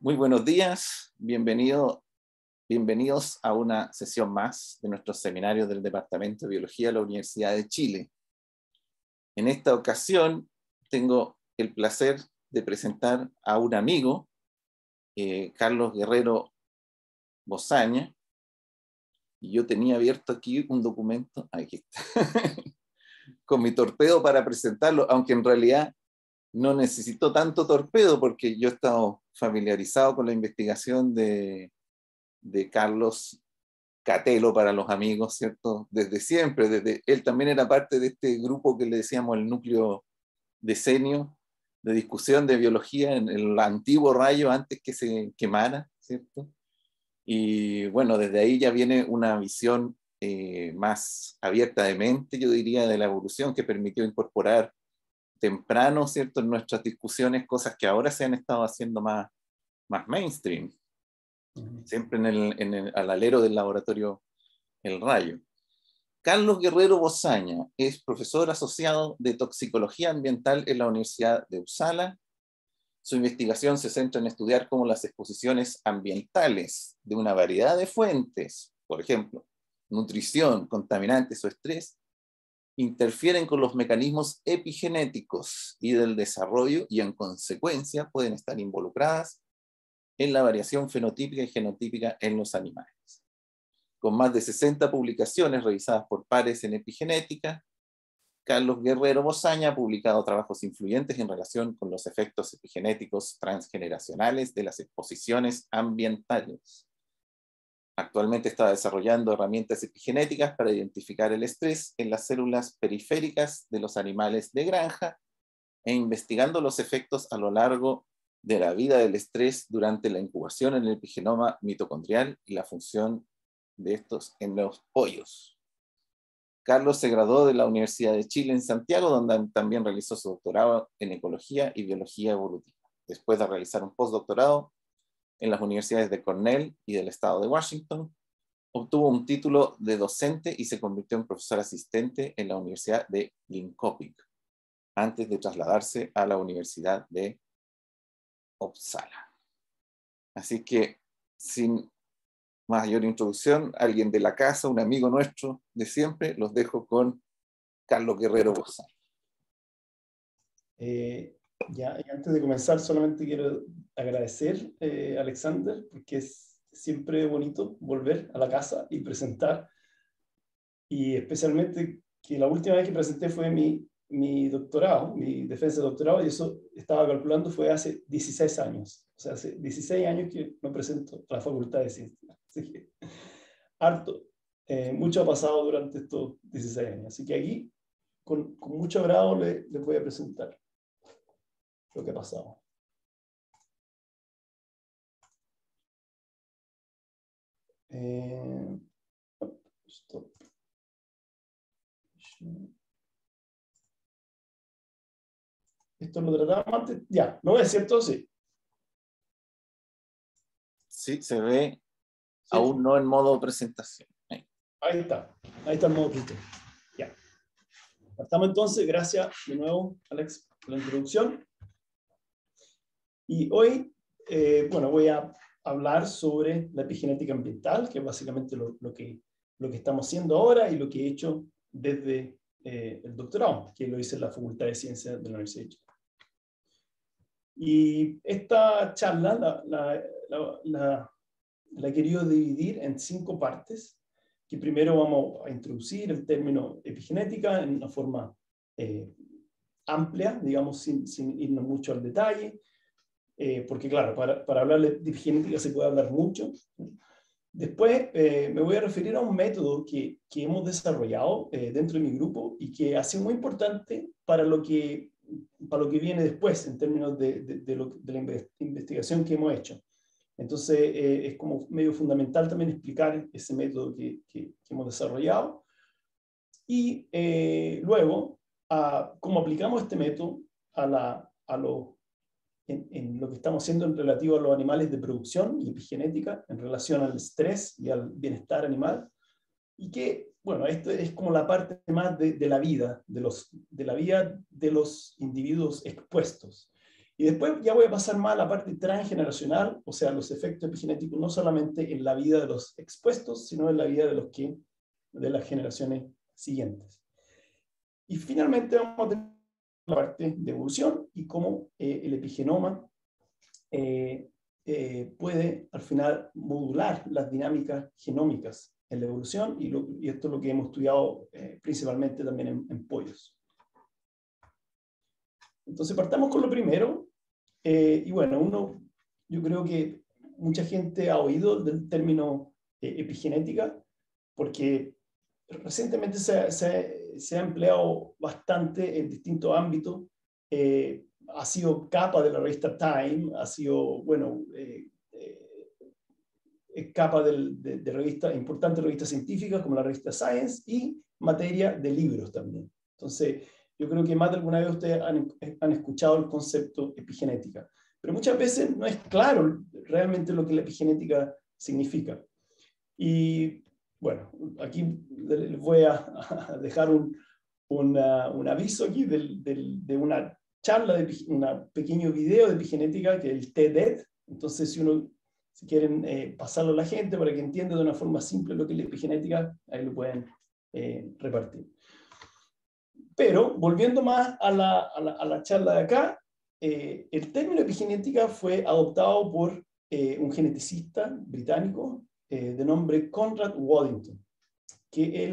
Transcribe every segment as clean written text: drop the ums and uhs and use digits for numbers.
Muy buenos días, bienvenidos a una sesión más de nuestros seminarios del Departamento de Biología de la Universidad de Chile. En esta ocasión tengo el placer de presentar a un amigo, Carlos Guerrero Bozaña, y yo tenía abierto aquí un documento, aquí está, con mi torpedo para presentarlo, aunque en realidad no necesito tanto torpedo porque yo he estado familiarizado con la investigación de Carlos Catelo para los amigos, ¿cierto? Desde siempre, él también era parte de este grupo que le decíamos el núcleo decenio de discusión de biología en el antiguo Rayo antes que se quemara, ¿cierto? Y bueno, desde ahí ya viene una visión más abierta de mente, yo diría, de la evolución que permitió incorporar temprano, ¿cierto?, en nuestras discusiones, cosas que ahora se han estado haciendo más mainstream, siempre al alero del laboratorio El Rayo. Carlos Guerrero Bozaña es profesor asociado de toxicología ambiental en la Universidad de Uppsala. Su investigación se centra en estudiar cómo las exposiciones ambientales de una variedad de fuentes, por ejemplo, nutrición, contaminantes o estrés, interfieren con los mecanismos epigenéticos y del desarrollo y en consecuencia pueden estar involucradas en la variación fenotípica y genotípica en los animales. Con más de 60 publicaciones revisadas por pares en epigenética, Carlos Guerrero Bozaña ha publicado trabajos influyentes en relación con los efectos epigenéticos transgeneracionales de las exposiciones ambientales. Actualmente está desarrollando herramientas epigenéticas para identificar el estrés en las células periféricas de los animales de granja e investigando los efectos a lo largo de la vida del estrés durante la incubación en el epigenoma mitocondrial y la función de estos en los pollos. Carlos se graduó de la Universidad de Chile en Santiago, donde también realizó su doctorado en ecología y biología evolutiva. Después de realizar un postdoctorado en las universidades de Cornell y del estado de Washington, obtuvo un título de docente y se convirtió en profesor asistente en la Universidad de Linköping, antes de trasladarse a la Universidad de Uppsala. Así que, sin mayor introducción, alguien de la casa, un amigo nuestro de siempre, los dejo con Carlos Guerrero Bozaña. Ya, y antes de comenzar, solamente quiero agradecer, Alexander, porque es siempre bonito volver a la casa y presentar, y especialmente que la última vez que presenté fue mi doctorado, mi defensa de doctorado, y eso estaba calculando fue hace 16 años. O sea, hace 16 años que me presento a la Facultad de Ciencias. Así que, harto, mucho ha pasado durante estos 16 años. Así que aquí, con mucho agrado, les voy a presentar lo que ha pasado. Stop. Esto lo tratábamos antes. Ya, ¿lo ves, cierto? Sí. Sí, se ve, sí. Aún Sí. no en modo presentación. Ahí está el modo presentación. Ya. Partamos entonces, gracias de nuevo, Alex, por la introducción. Y hoy, bueno, voy a hablar sobre la epigenética ambiental, que es básicamente lo que estamos haciendo ahora y lo que he hecho desde el doctorado, que lo hice en la Facultad de Ciencias de la Universidad de Chile. Y esta charla la he querido dividir en 5 partes, que primero vamos a introducir el término epigenética en una forma amplia, digamos, sin irnos mucho al detalle, porque claro, para hablar de epigenética se puede hablar mucho. Después me voy a referir a un método que hemos desarrollado dentro de mi grupo y que ha sido muy importante para lo que viene después en términos de la investigación que hemos hecho. Entonces es como medio fundamental también explicar ese método que hemos desarrollado y luego cómo aplicamos este método en lo que estamos haciendo en relativo a los animales de producción y epigenética en relación al estrés y al bienestar animal, y que, bueno, esto es como la parte más de la vida, de la vida de los individuos expuestos. Y después ya voy a pasar más a la parte transgeneracional, o sea, los efectos epigenéticos no solamente en la vida de los expuestos, sino en la vida de las generaciones siguientes. Y finalmente vamos a tener la parte de evolución y cómo el epigenoma puede al final modular las dinámicas genómicas en la evolución, y esto es lo que hemos estudiado principalmente también en pollos. Entonces partamos con lo primero, y bueno, yo creo que mucha gente ha oído del término epigenética, porque recientemente se ha empleado bastante en distintos ámbitos. Ha sido capa de la revista Time, ha sido, bueno, capa de revistas, importantes revistas científicas como la revista Science, y materia de libros también. Entonces, yo creo que más de alguna vez ustedes han escuchado el concepto epigenética, pero muchas veces no es claro realmente lo que la epigenética significa. Y bueno, aquí les voy a dejar un aviso aquí de una charla, un pequeño video de epigenética, que es el TED. Entonces, si quieren pasarlo a la gente para que entienda de una forma simple lo que es la epigenética, ahí lo pueden repartir. Pero, volviendo más a la charla de acá, el término epigenética fue adoptado por un geneticista británico de nombre Conrad Waddington, que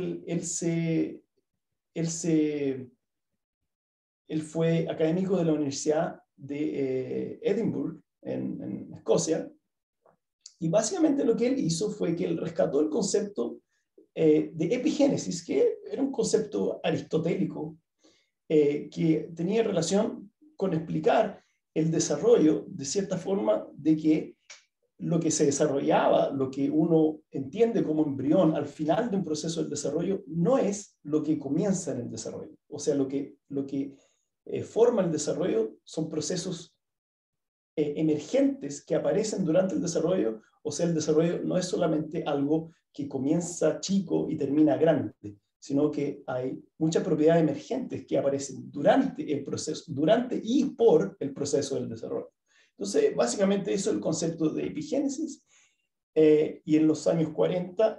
él fue académico de la Universidad de Edimburgo, en Escocia, y básicamente lo que él hizo fue que él rescató el concepto de epigénesis, que era un concepto aristotélico que tenía relación con explicar el desarrollo, de cierta forma, de que lo que se desarrollaba, lo que uno entiende como embrión al final de un proceso del desarrollo, no es lo que comienza en el desarrollo. O sea, lo que forma el desarrollo son procesos emergentes que aparecen durante el desarrollo. O sea, el desarrollo no es solamente algo que comienza chico y termina grande, sino que hay muchas propiedades emergentes que aparecen durante el proceso, durante y por el proceso del desarrollo. Entonces, básicamente eso es el concepto de epigénesis, y en los años 40,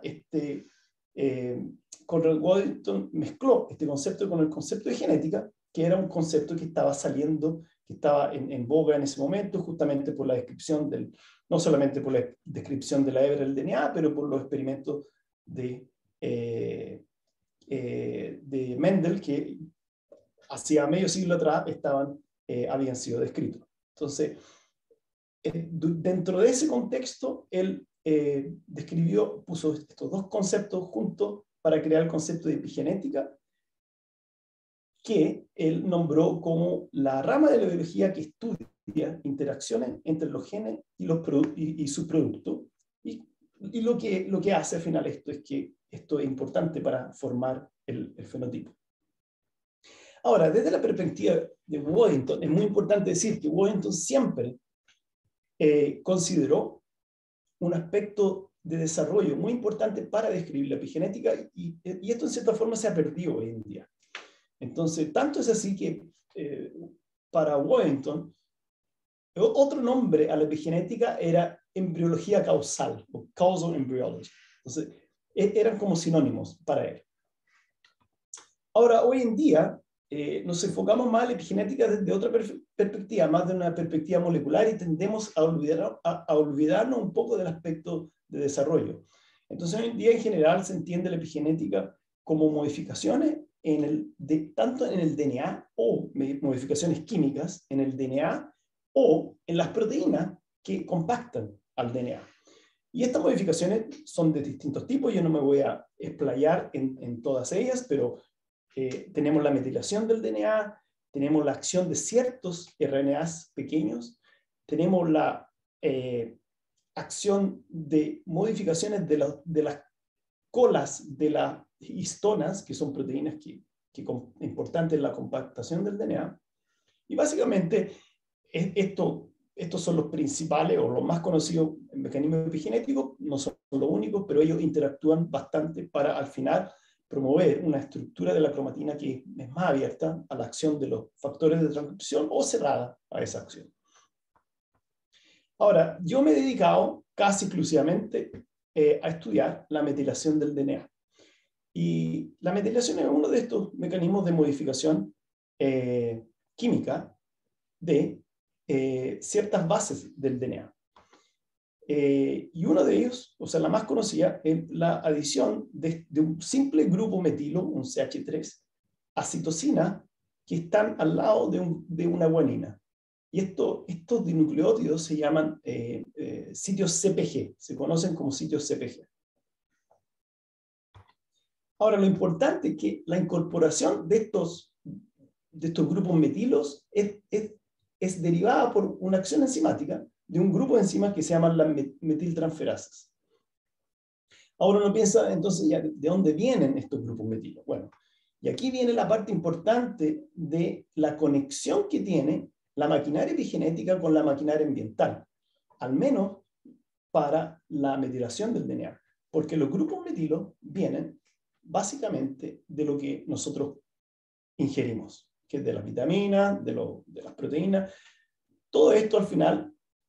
Conrad Waddington mezcló este concepto con el concepto de genética, que era un concepto que estaba saliendo, que estaba en boga en ese momento, justamente por la descripción no solamente por la descripción de la hebra del DNA, pero por los experimentos de Mendel, que hacía medio siglo atrás habían sido descritos. Entonces, dentro de ese contexto, él puso estos dos conceptos juntos para crear el concepto de epigenética, que él nombró como la rama de la biología que estudia interacciones entre los genes y sus productos. Y lo que hace al final esto es que esto es importante para formar el fenotipo. Ahora, desde la perspectiva de Waddington, es muy importante decir que Waddington siempre consideró un aspecto de desarrollo muy importante para describir la epigenética, y esto en cierta forma se ha perdido hoy en día. Entonces, tanto es así que para Waddington, otro nombre a la epigenética era embriología causal, o causal embryology. Entonces, eran como sinónimos para él. Ahora, hoy en día, nos enfocamos más en la epigenética desde otra perspectiva, más de una perspectiva molecular, y tendemos a olvidarnos un poco del aspecto de desarrollo. Entonces, hoy en día, en general, se entiende la epigenética como modificaciones tanto en el DNA, o modificaciones químicas en el DNA, o en las proteínas que compactan al DNA. Y estas modificaciones son de distintos tipos. Yo no me voy a explayar en todas ellas, pero tenemos la metilación del DNA, tenemos la acción de ciertos RNAs pequeños, tenemos la acción de modificaciones de las colas de las histonas, que son proteínas importantes en la compactación del DNA. Y básicamente estos son los principales o los más conocidos mecanismos epigenéticos. No son los únicos, pero ellos interactúan bastante para al final promover una estructura de la cromatina que es más abierta a la acción de los factores de transcripción o cerrada a esa acción. Ahora, yo me he dedicado casi exclusivamente a estudiar la metilación del DNA. Y la metilación es uno de estos mecanismos de modificación química de ciertas bases del DNA. Y uno de ellos, o sea, la más conocida, es la adición de un simple grupo metilo, un CH3, a citosina, que están al lado de una guanina. Y estos dinucleótidos se llaman sitios CPG, se conocen como sitios CPG. Ahora, lo importante es que la incorporación de estos grupos metilos es derivada por una acción enzimática de un grupo de enzimas que se llaman las metiltransferasas. Ahora uno piensa, entonces, ya, ¿de dónde vienen estos grupos metilos? Bueno, y aquí viene la parte importante de la conexión que tiene la maquinaria epigenética con la maquinaria ambiental, al menos para la metilación del DNA, porque los grupos metilos vienen básicamente de lo que nosotros ingerimos, que es de las vitaminas, de las proteínas. Todo esto al final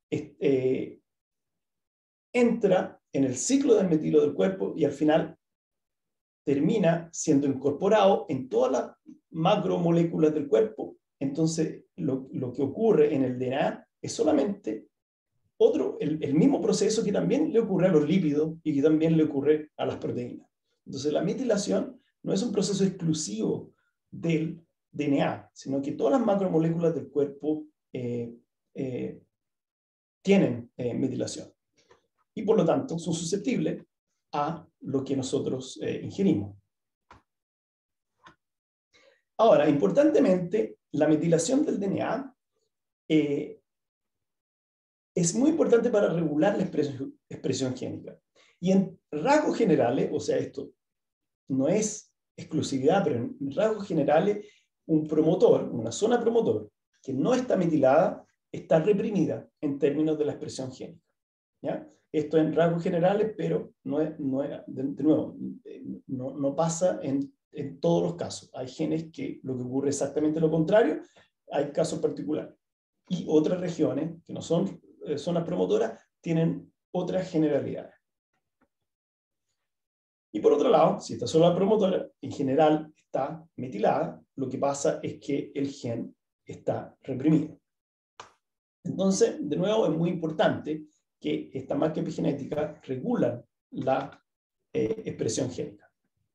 entra en el ciclo del metilo del cuerpo y al final termina siendo incorporado en todas las macromoléculas del cuerpo. Entonces, lo que ocurre en el DNA es solamente el mismo proceso que también le ocurre a los lípidos y que también le ocurre a las proteínas. Entonces, la metilación no es un proceso exclusivo del DNA, sino que todas las macromoléculas del cuerpo tienen metilación. Y por lo tanto, son susceptibles a lo que nosotros ingerimos. Ahora, importantemente, la metilación del DNA es muy importante para regular la expresión génica. Y en rasgos generales, o sea, esto no es exclusividad, pero en rasgos generales, un promotor, una zona promotor que no está metilada, está reprimida en términos de la expresión génica. ¿Ya? Esto en rasgos generales, pero de nuevo, no pasa en todos los casos. Hay genes que lo que ocurre es exactamente lo contrario, hay casos particulares. Y otras regiones, que no son zonas promotoras, tienen otras generalidades. Y por otro lado, si esta zona promotora en general está metilada, lo que pasa es que el gen está reprimido. Entonces, de nuevo, es muy importante que esta marca epigenética regula la expresión génica.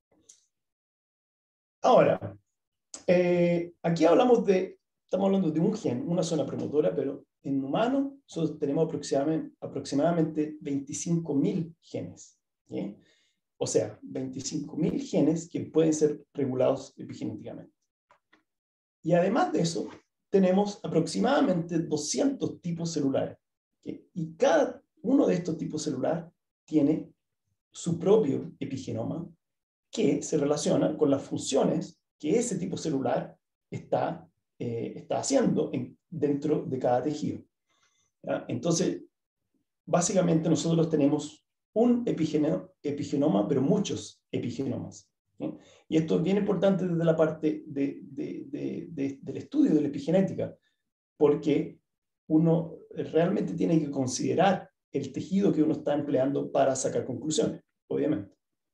Ahora, aquí estamos hablando de un gen, una zona promotora, pero en humanos nosotros tenemos aproximadamente 25.000 genes. ¿Sí? O sea, 25.000 genes que pueden ser regulados epigenéticamente. Y además de eso, tenemos aproximadamente 200 tipos celulares. ¿Sí? Y cada uno de estos tipos celulares tiene su propio epigenoma que se relaciona con las funciones que ese tipo celular está haciendo dentro de cada tejido. ¿Ya? Entonces, básicamente nosotros tenemos un epigenoma, pero muchos epigenomas. ¿Sí? Y esto es bien importante desde la parte del estudio de la epigenética, porque uno realmente tiene que considerar el tejido que uno está empleando para sacar conclusiones, obviamente.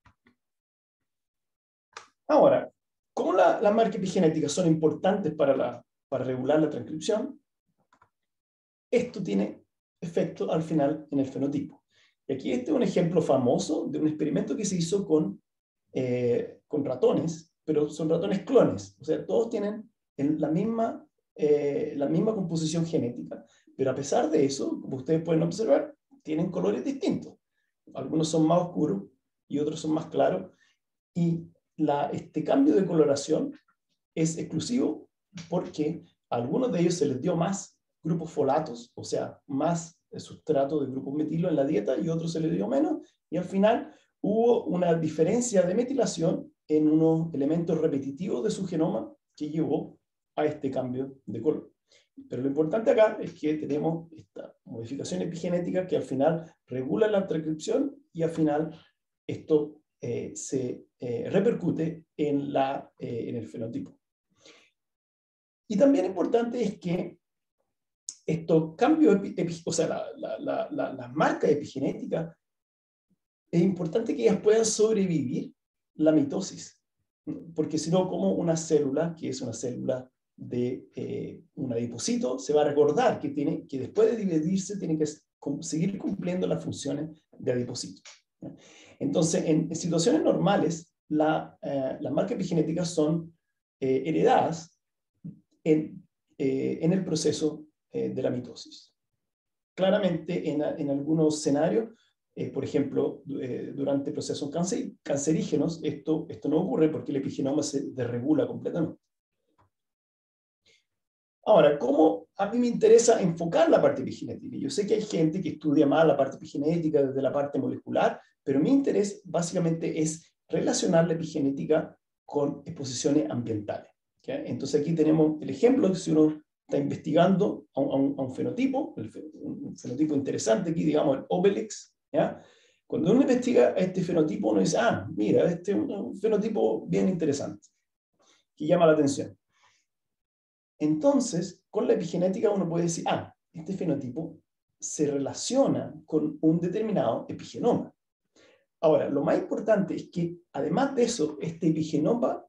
Ahora, ¿cómo las marcas epigenéticas son importantes para regular la transcripción? Esto tiene efecto al final en el fenotipo. Y aquí este es un ejemplo famoso de un experimento que se hizo con ratones, pero son ratones clones. O sea, todos tienen la misma composición genética, pero a pesar de eso, como ustedes pueden observar, tienen colores distintos. Algunos son más oscuros y otros son más claros. Y este cambio de coloración es exclusivo porque a algunos de ellos se les dio más grupos folatos, o sea, más sustrato de grupos metilo en la dieta, y a otros se les dio menos, y al final hubo una diferencia de metilación en unos elementos repetitivos de su genoma que llevó a este cambio de color. Pero lo importante acá es que tenemos esta modificación epigenética que al final regula la transcripción y al final esto se repercute en el fenotipo. Y también importante es que estos cambios, o sea, las marcas epigenéticas, es importante que ellas puedan sobrevivir la mitosis, porque si no, como una célula, que es una célula de un adipocito, se va a recordar que después de dividirse tiene que seguir cumpliendo las funciones de adipocito. Entonces, en situaciones normales, las marcas epigenéticas son heredadas en el proceso de la mitosis. Claramente, en algunos escenarios, por ejemplo, durante procesos cancerígenos, esto no ocurre porque el epigenoma se desregula completamente. Ahora, ¿cómo a mí me interesa enfocar la parte epigenética? Yo sé que hay gente que estudia más la parte epigenética desde la parte molecular, pero mi interés básicamente es relacionar la epigenética con exposiciones ambientales. ¿Okay? Entonces aquí tenemos el ejemplo de si uno está investigando a un fenotipo, un fenotipo interesante aquí, digamos el Obelix. ¿Ya? Cuando uno investiga este fenotipo, uno dice, ah, mira, este es un fenotipo bien interesante, que llama la atención. Entonces, con la epigenética uno puede decir, ah, este fenotipo se relaciona con un determinado epigenoma. Ahora, lo más importante es que, además de eso, este epigenoma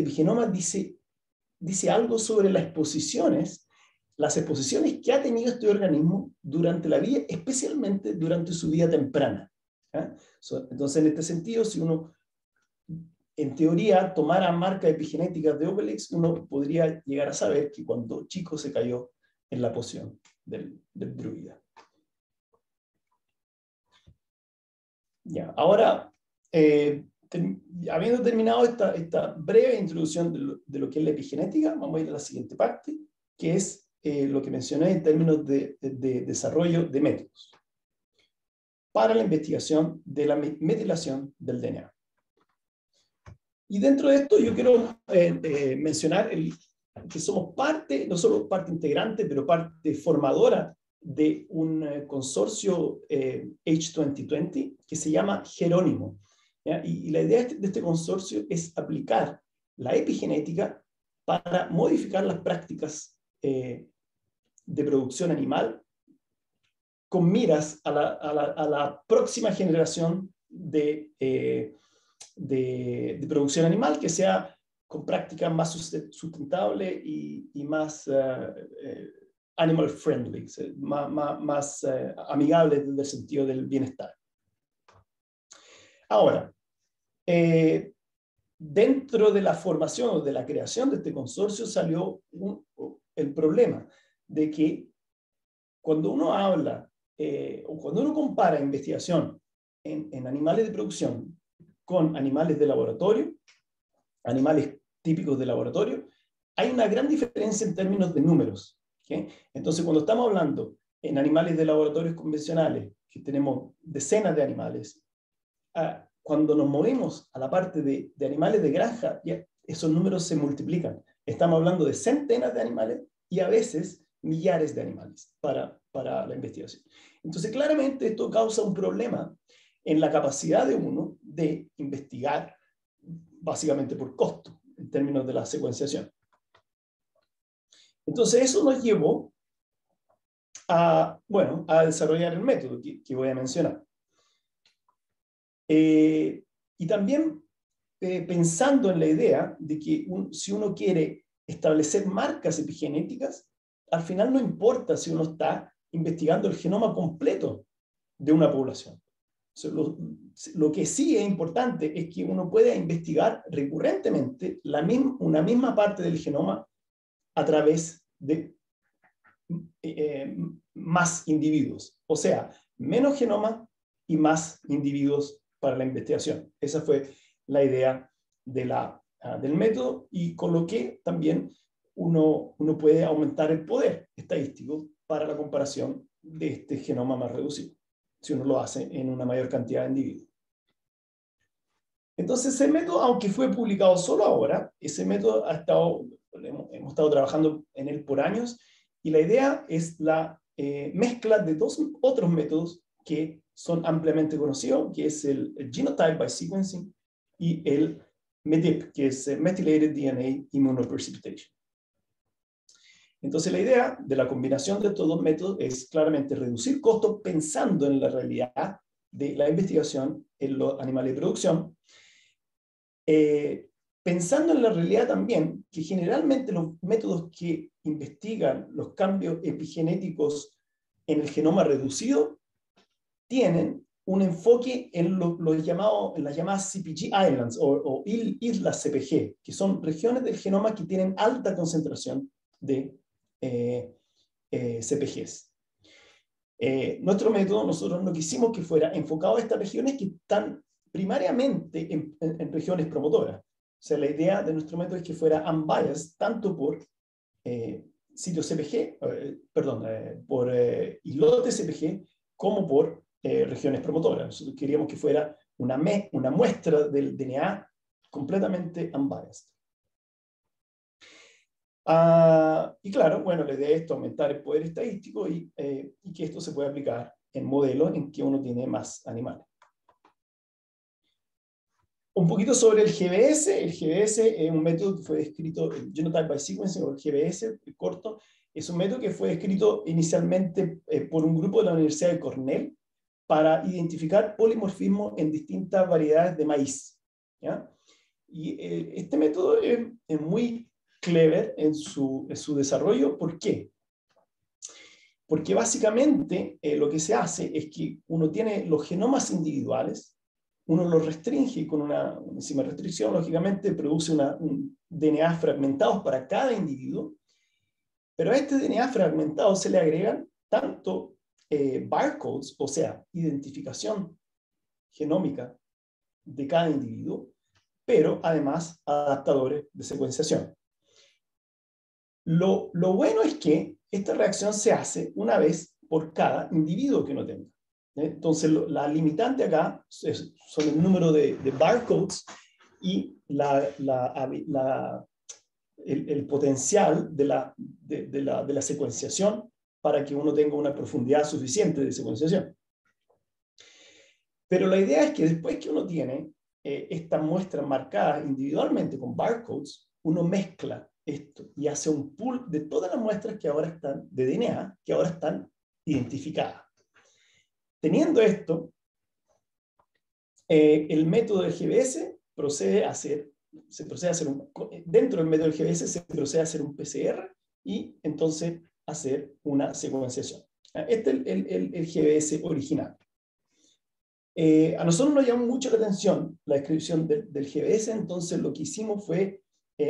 dice algo sobre las exposiciones que ha tenido este organismo durante la vida, especialmente durante su vida temprana. ¿Ya? Entonces, en este sentido, si uno, en teoría, tomara marcas epigenéticas de Obelix, uno podría llegar a saber que cuando chico se cayó en la poción del druida. Ya, ahora, habiendo terminado esta breve introducción de lo que es la epigenética, vamos a ir a la siguiente parte, que es lo que mencioné en términos de desarrollo de métodos para la investigación de la metilación del DNA. Y dentro de esto yo quiero mencionar que somos parte, no solo parte integrante, pero parte formadora de un consorcio H2020 que se llama Jerónimo. Y la idea de este consorcio es aplicar la epigenética para modificar las prácticas de producción animal con miras a la próxima generación de producción animal que sea con prácticas más sustentables y más animal friendly, más amigables desde el sentido del bienestar. Ahora, dentro de la formación o de la creación de este consorcio salió el problema de que cuando uno habla o cuando uno compara investigación en animales de producción con animales de laboratorio, animales típicos de laboratorio, hay una gran diferencia en términos de números. ¿Okay? Entonces, cuando estamos hablando en animales de laboratorios convencionales, que tenemos decenas de animales, cuando nos movemos a la parte de animales de granja, ya esos números se multiplican. Estamos hablando de centenas de animales y a veces millares de animales para la investigación. Entonces, claramente esto causa un problema en la capacidad de uno de investigar, básicamente por costo, en términos de la secuenciación. Entonces, eso nos llevó a desarrollar el método que voy a mencionar. Y también pensando en la idea de que si uno quiere establecer marcas epigenéticas, al final no importa si uno está investigando el genoma completo de una población. Lo que sí es importante es que uno pueda investigar recurrentemente una misma parte del genoma a través de más individuos. O sea, menos genoma y más individuos para la investigación. Esa fue la idea del método y con lo que también uno puede aumentar el poder estadístico para la comparación de este genoma más reducido, si uno lo hace en una mayor cantidad de individuos. Entonces, ese método, aunque fue publicado solo ahora, ese método hemos estado trabajando en él por años, y la idea es la mezcla de dos otros métodos que son ampliamente conocidos, que es el Genotype by Sequencing y el MEDIP, que es Methylated DNA Immunoprecipitation. Entonces, la idea de la combinación de estos dos métodos es claramente reducir costos pensando en la realidad de la investigación en los animales de producción, pensando en la realidad también que generalmente los métodos que investigan los cambios epigenéticos en el genoma reducido tienen un enfoque en en las llamadas CPG Islands o islas CPG, que son regiones del genoma que tienen alta concentración de CPGs. Nuestro método, nosotros no quisimos que fuera enfocado a estas regiones que están primariamente en regiones promotoras. O sea, la idea de nuestro método es que fuera unbiased tanto por sitios CPG, por islotes CPG, como por regiones promotoras. Nosotros queríamos que fuera una muestra del DNA completamente unbiased. Y claro, bueno, la idea es aumentar el poder estadístico y que esto se pueda aplicar en modelos en que uno tiene más animales. Un poquito sobre el GBS. El GBS es un método que fue descrito, el Genotype by Sequencing, o el GBS, corto, es un método que fue descrito inicialmente por un grupo de la Universidad de Cornell para identificar polimorfismo en distintas variedades de maíz, ¿ya? Y este método es muy clever en su desarrollo. ¿Por qué? Porque básicamente lo que se hace es que uno tiene los genomas individuales, uno los restringe con una enzima de restricción, lógicamente produce un DNA fragmentado para cada individuo, pero a este DNA fragmentado se le agregan tanto barcodes, o sea, identificación genómica de cada individuo, pero además adaptadores de secuenciación. Lo bueno es que esta reacción se hace una vez por cada individuo que uno tenga. Entonces, la limitante acá son el número de barcodes y el potencial de la secuenciación para que uno tenga una profundidad suficiente de secuenciación. Pero la idea es que después que uno tiene estas muestras marcadas individualmente con barcodes, uno mezcla esto y hace un pool de todas las muestras que ahora están de DNA, que ahora están identificadas. Teniendo esto, el método del GBS dentro del método del GBS se procede a hacer un PCR y entonces hacer una secuenciación. Este es el GBS original. A nosotros nos llamó mucho la atención la descripción del GBS, entonces lo que hicimos fue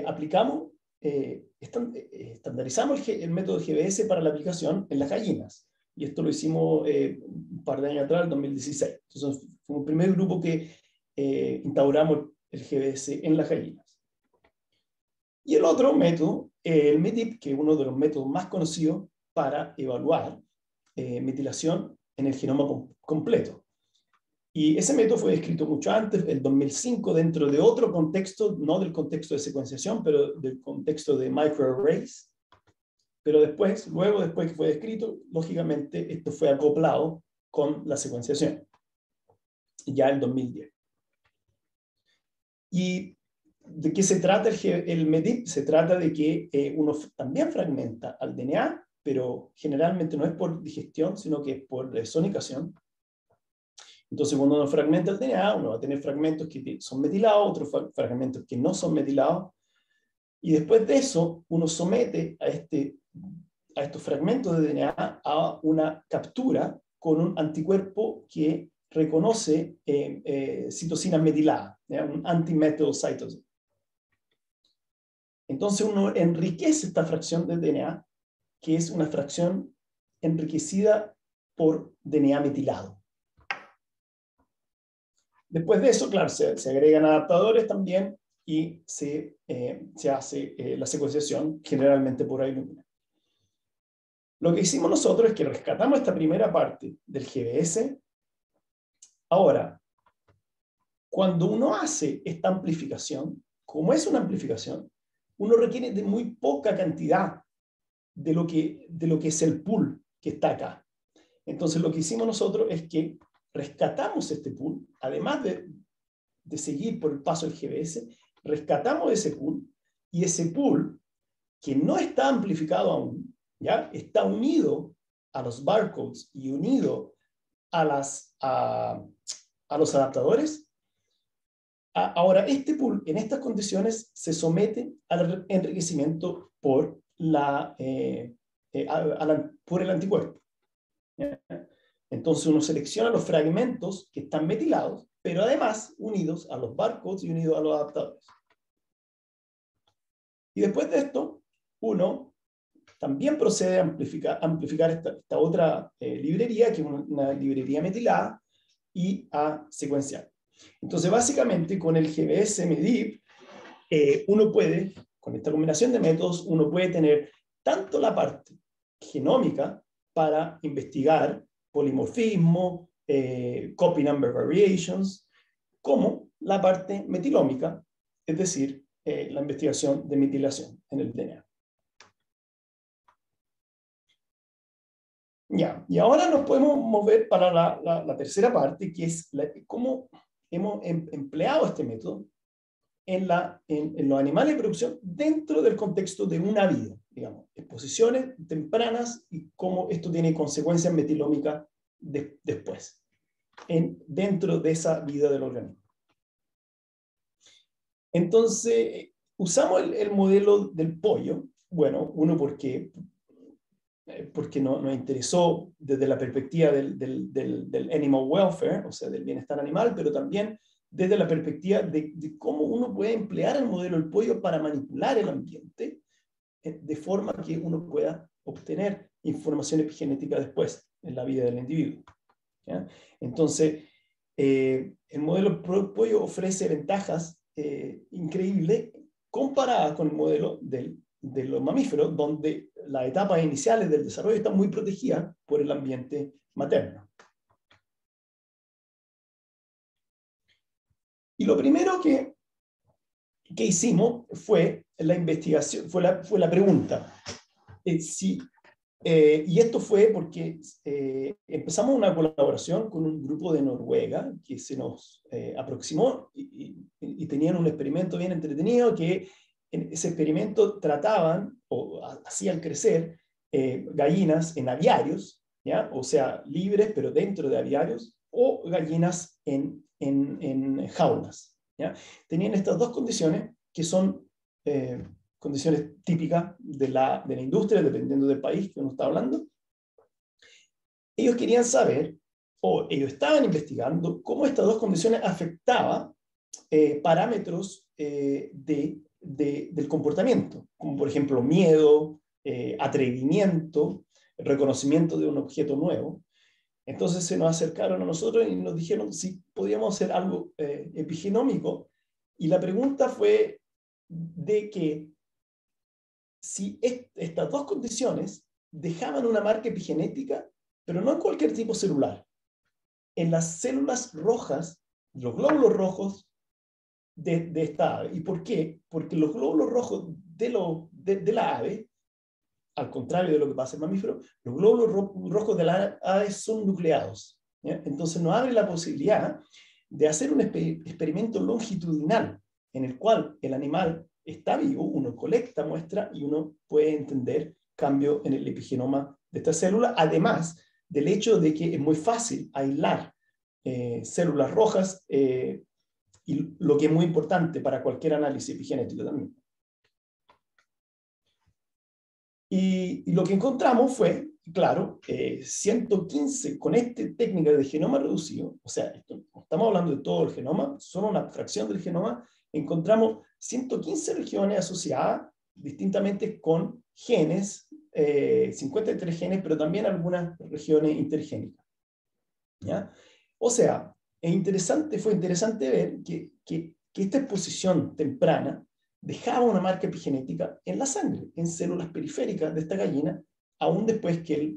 estandarizamos el método GBS para la aplicación en las gallinas. Y esto lo hicimos un par de años atrás, en 2016. Entonces fue el primer grupo que instauramos el GBS en las gallinas. Y el otro método, el MEDIP, que es uno de los métodos más conocidos para evaluar metilación en el genoma completo. Y ese método fue descrito mucho antes, el 2005, dentro de otro contexto, no del contexto de secuenciación, pero del contexto de microarrays. Pero después que fue descrito, lógicamente esto fue acoplado con la secuenciación, ya en 2010. ¿Y de qué se trata el MEDIP? Se trata de que uno también fragmenta al DNA, pero generalmente no es por digestión, sino que es por sonicación. Entonces, cuando uno fragmenta el DNA, uno va a tener fragmentos que son metilados, otros fragmentos que no son metilados, y después de eso, uno somete a estos fragmentos de DNA a una captura con un anticuerpo que reconoce citocinas metiladas, un anti-metal cytosine. Entonces uno enriquece esta fracción de DNA, que es una fracción enriquecida por DNA metilado. Después de eso, claro, se agregan adaptadores también y se hace la secuenciación generalmente por Illumina. Lo que hicimos nosotros es que rescatamos esta primera parte del GBS. Ahora, cuando uno hace esta amplificación, como es una amplificación, uno requiere de muy poca cantidad de lo que es el pool que está acá. Entonces, lo que hicimos nosotros es que rescatamos este pool, además de seguir por el paso del GBS, rescatamos ese pool, y ese pool, que no está amplificado aún, ¿ya? Está unido a los barcodes y unido a los adaptadores. Ahora, este pool, en estas condiciones, se somete al enriquecimiento por por el anticuerpo. ¿Ya? Entonces uno selecciona los fragmentos que están metilados, pero además unidos a los barcodes y unidos a los adaptadores. Y después de esto, uno también procede a amplificar esta otra librería, que es una librería metilada, y a secuenciar. Entonces, básicamente, con el GBS MEDIP, uno puede, con esta combinación de métodos, uno puede tener tanto la parte genómica para investigar polimorfismo, copy number variations, como la parte metilómica, es decir, la investigación de metilación en el DNA. Ya, y ahora nos podemos mover para la tercera parte, que es cómo hemos empleado este método en los animales de producción dentro del contexto de una vida, digamos, exposiciones tempranas y cómo esto tiene consecuencias metilómicas después, dentro de esa vida del organismo. Entonces, usamos el modelo del pollo, bueno, uno porque nos interesó desde la perspectiva del animal welfare, o sea, del bienestar animal, pero también desde la perspectiva de cómo uno puede emplear el modelo del pollo para manipular el ambiente, de forma que uno pueda obtener información epigenética después en la vida del individuo. ¿Ya? Entonces, el modelo pollo ofrece ventajas increíbles comparadas con el modelo de los mamíferos, donde las etapas iniciales del desarrollo están muy protegidas por el ambiente materno. Y lo primero que hicimos fue la investigación, fue la pregunta. Y esto fue porque empezamos una colaboración con un grupo de Noruega que se nos aproximó y tenían un experimento bien entretenido que en ese experimento trataban o hacían crecer gallinas en aviarios, ¿ya? O sea, libres pero dentro de aviarios, o gallinas en jaulas. ¿Ya? Tenían estas dos condiciones que son condiciones típicas de la industria, dependiendo del país que uno está hablando. Ellos querían saber, o ellos estaban investigando, cómo estas dos condiciones afectaban parámetros del comportamiento, como por ejemplo miedo, atrevimiento, reconocimiento de un objeto nuevo. Entonces se nos acercaron a nosotros y nos dijeron si podíamos hacer algo epigenómico, y la pregunta fue de que si estas dos condiciones dejaban una marca epigenética, pero no en cualquier tipo celular, en las células rojas, los glóbulos rojos de esta ave. ¿Y por qué? Porque los glóbulos rojos de la ave, al contrario de lo que pasa en mamíferos, los glóbulos rojos de la ave son nucleados. ¿Ya? Entonces nos abre la posibilidad de hacer un experimento longitudinal en el cual el animal está vivo, uno colecta muestra y uno puede entender cambio en el epigenoma de esta célula, además del hecho de que es muy fácil aislar células rojas, y lo que es muy importante para cualquier análisis epigenético también. Y lo que encontramos fue, claro, 115, con esta técnica de genoma reducido, o sea, estamos hablando de todo el genoma, solo una fracción del genoma, encontramos 115 regiones asociadas distintamente con genes, 53 genes, pero también algunas regiones intergénicas. ¿Ya? O sea, fue interesante ver que esta exposición temprana dejaba una marca epigenética en la sangre, en células periféricas de esta gallina, aún después que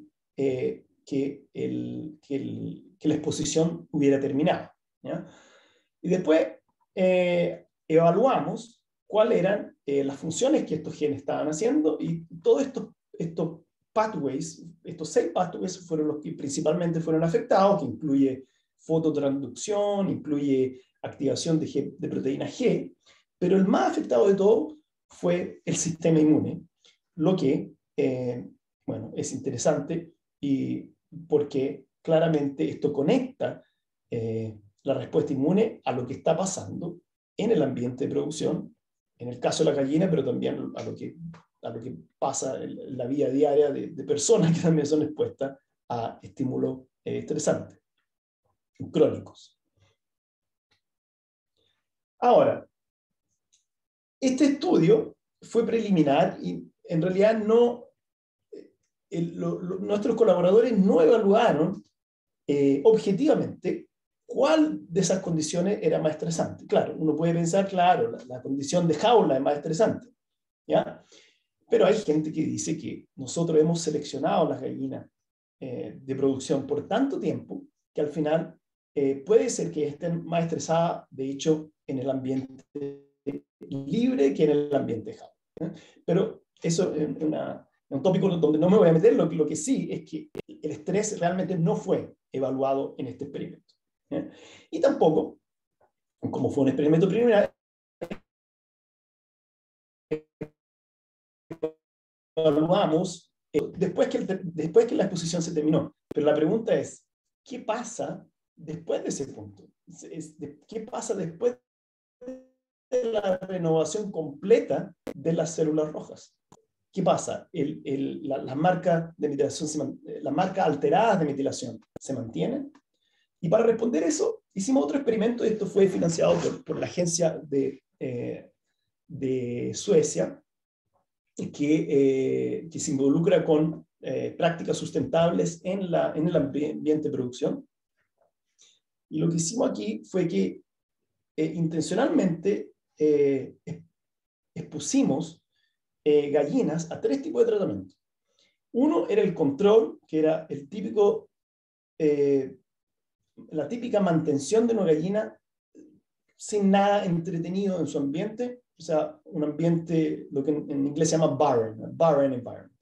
la exposición hubiera terminado. ¿Ya? Y después evaluamos cuáles eran las funciones que estos genes estaban haciendo, y todos estos pathways, estos 6 pathways fueron los que principalmente fueron afectados, que incluye fototransducción, incluye activación de proteína G, pero el más afectado de todo fue el sistema inmune, lo que, bueno, es interesante y porque claramente esto conecta la respuesta inmune a lo que está pasando en el ambiente de producción, en el caso de la gallina, pero también a lo que pasa en la vida diaria de personas que también son expuestas a estímulos estresantes, crónicos. Ahora, este estudio fue preliminar y en realidad no, nuestros colaboradores no evaluaron objetivamente cuál de esas condiciones era más estresante. Claro, uno puede pensar, claro, la condición de jaula es más estresante, ¿ya? Pero hay gente que dice que nosotros hemos seleccionado las gallinas de producción por tanto tiempo que al final puede ser que estén más estresadas, de hecho, en el ambiente libre que en el ambiente jaula, ¿eh? Pero eso es un tópico donde no me voy a meter. Lo que sí es que el estrés realmente no fue evaluado en este experimento, ¿eh? Y tampoco, como fue un experimento preliminar, evaluamos después que la exposición se terminó. Pero la pregunta es, ¿qué pasa después de ese punto? ¿Qué pasa después de la renovación completa de las células rojas? ¿Qué pasa? Las marcas de metilación, las marcas alteradas de metilación se mantienen. Y para responder eso, hicimos otro experimento, y esto fue financiado por la agencia de Suecia, que se involucra con prácticas sustentables en el ambiente de producción. Y lo que hicimos aquí fue que intencionalmente expusimos gallinas a 3 tipos de tratamiento. Uno era el control, que era el típico, la típica mantención de una gallina sin nada entretenido en su ambiente, o sea, un ambiente, lo que en inglés se llama barren environment.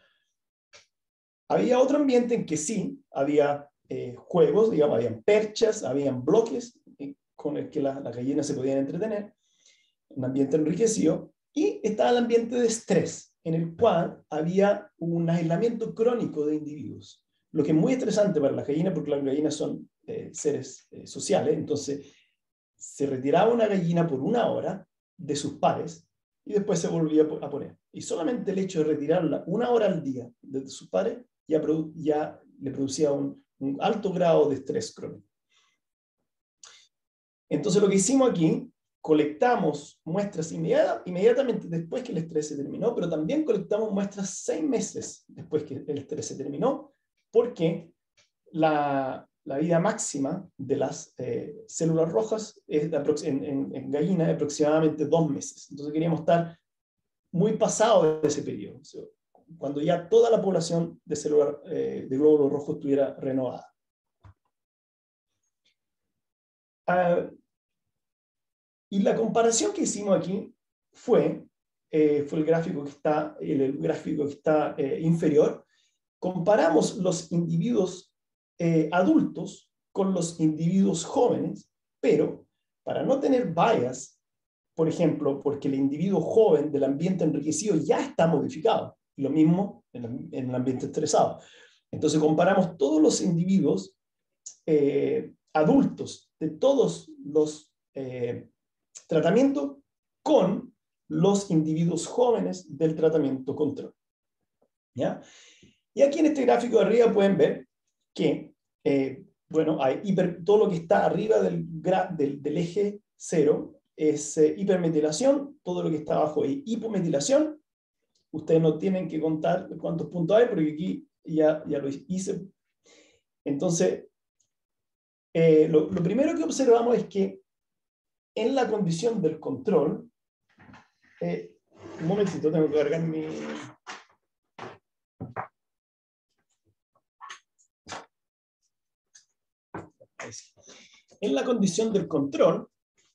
Había otro ambiente en que sí, había juegos, digamos, habían perchas, habían bloques con el que las gallinas se podían entretener, un ambiente enriquecido, y estaba el ambiente de estrés, en el cual había un aislamiento crónico de individuos, lo que es muy estresante para las gallinas, porque las gallinas son seres sociales. Entonces se retiraba una gallina por 1 hora de sus pares y después se volvía a poner. Y solamente el hecho de retirarla 1 hora al día de sus pares ya le producía un alto grado de estrés crónico. Entonces lo que hicimos aquí, colectamos muestras inmediatamente después que el estrés se terminó, pero también colectamos muestras 6 meses después que el estrés se terminó, porque la vida máxima de las células rojas en gallina es aproximadamente 2 meses. Entonces queríamos estar muy pasado de ese periodo, o sea, cuando ya toda la población de células de glóbulos rojos estuviera renovada. Y la comparación que hicimos aquí fue el gráfico que está inferior. Comparamos los individuos adultos con los individuos jóvenes, pero para no tener bias, por ejemplo, porque el individuo joven del ambiente enriquecido ya está modificado, lo mismo en el ambiente estresado. Entonces comparamos todos los individuos adultos de todos los tratamientos con los individuos jóvenes del tratamiento control, ¿ya? Y aquí en este gráfico de arriba pueden ver que bueno, todo lo que está arriba del eje 0 es hipermetilación, todo lo que está abajo es hipometilación. Ustedes no tienen que contar cuántos puntos hay, porque aquí ya lo hice. Entonces, lo primero que observamos es que en la condición del control, un momentito, tengo que cargar mi... En la condición del control,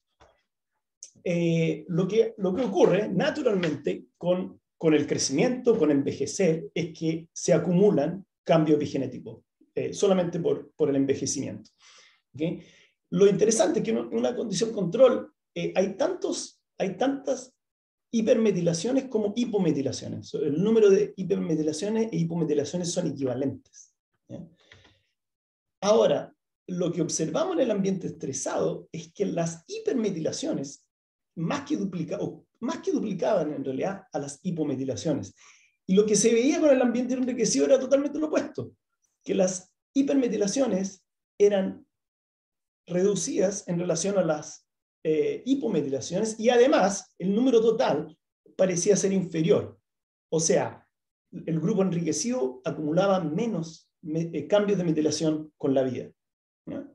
lo que ocurre naturalmente con el crecimiento, con envejecer, es que se acumulan cambios epigenéticos, solamente por el envejecimiento. ¿Okay? Lo interesante es que en una condición control hay tantas hipermetilaciones como hipometilaciones. El número de hipermetilaciones e hipometilaciones son equivalentes. ¿Ya? Ahora, lo que observamos en el ambiente estresado es que las hipermetilaciones más que duplicaban en realidad a las hipometilaciones. Y lo que se veía con el ambiente enriquecido era totalmente lo opuesto, que las hipermetilaciones eran reducidas en relación a las hipometilaciones, y además el número total parecía ser inferior. O sea, el grupo enriquecido acumulaba menos cambios de metilación con la vida. ¿Ya?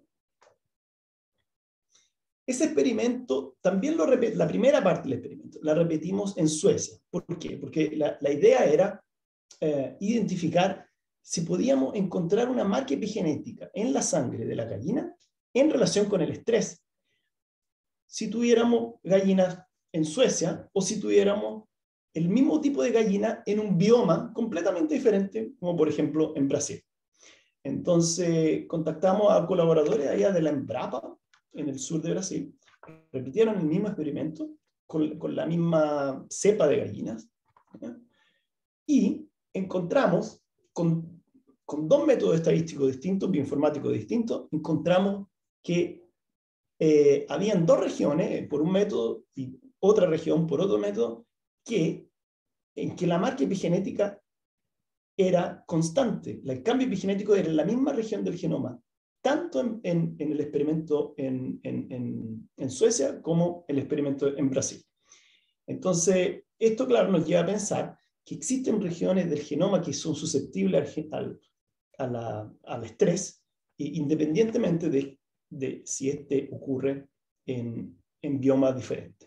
Ese experimento, también la primera parte del experimento, la repetimos en Suecia. ¿Por qué? Porque la idea era identificar si podíamos encontrar una marca epigenética en la sangre de la gallina en relación con el estrés. Si tuviéramos gallinas en Suecia o si tuviéramos el mismo tipo de gallina en un bioma completamente diferente, como por ejemplo en Brasil. Entonces contactamos a colaboradores allá de la Embrapa, en el sur de Brasil, repitieron el mismo experimento con la misma cepa de gallinas, ¿ya? Y encontramos, con dos métodos estadísticos distintos, bioinformáticos distintos, encontramos que habían dos regiones por un método y otra región por otro método en que la marca epigenética era constante. El cambio epigenético era en la misma región del genoma, tanto en el experimento en Suecia como el experimento en Brasil. Entonces, esto, claro, nos lleva a pensar que existen regiones del genoma que son susceptibles al estrés, independientemente de si este ocurre en biomas diferentes.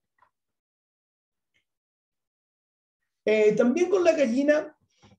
También con la gallina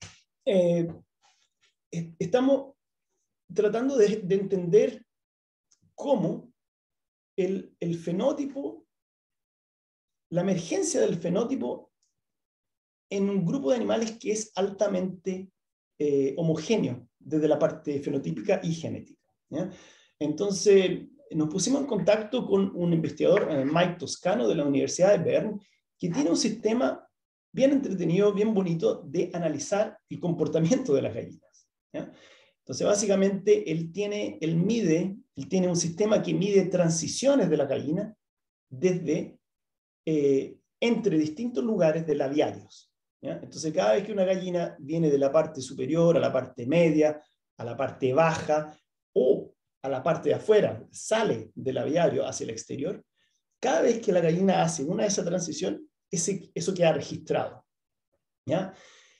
estamos tratando de entender cómo el fenótipo, la emergencia del fenótipo en un grupo de animales que es altamente homogéneo desde la parte fenotípica y genética, ¿ya? Entonces nos pusimos en contacto con un investigador, Mike Toscano, de la Universidad de Bern, que tiene un sistema bien entretenido, bien bonito, de analizar el comportamiento de las gallinas, ¿ya? Entonces, básicamente, él tiene un sistema que mide transiciones de la gallina desde entre distintos lugares de labiarios, ¿ya? Entonces, cada vez que una gallina viene de la parte superior a la parte media, a la parte baja o a la parte de afuera, sale del labiario hacia el exterior, cada vez que la gallina hace una de esas transiciones, eso queda registrado, ¿ya?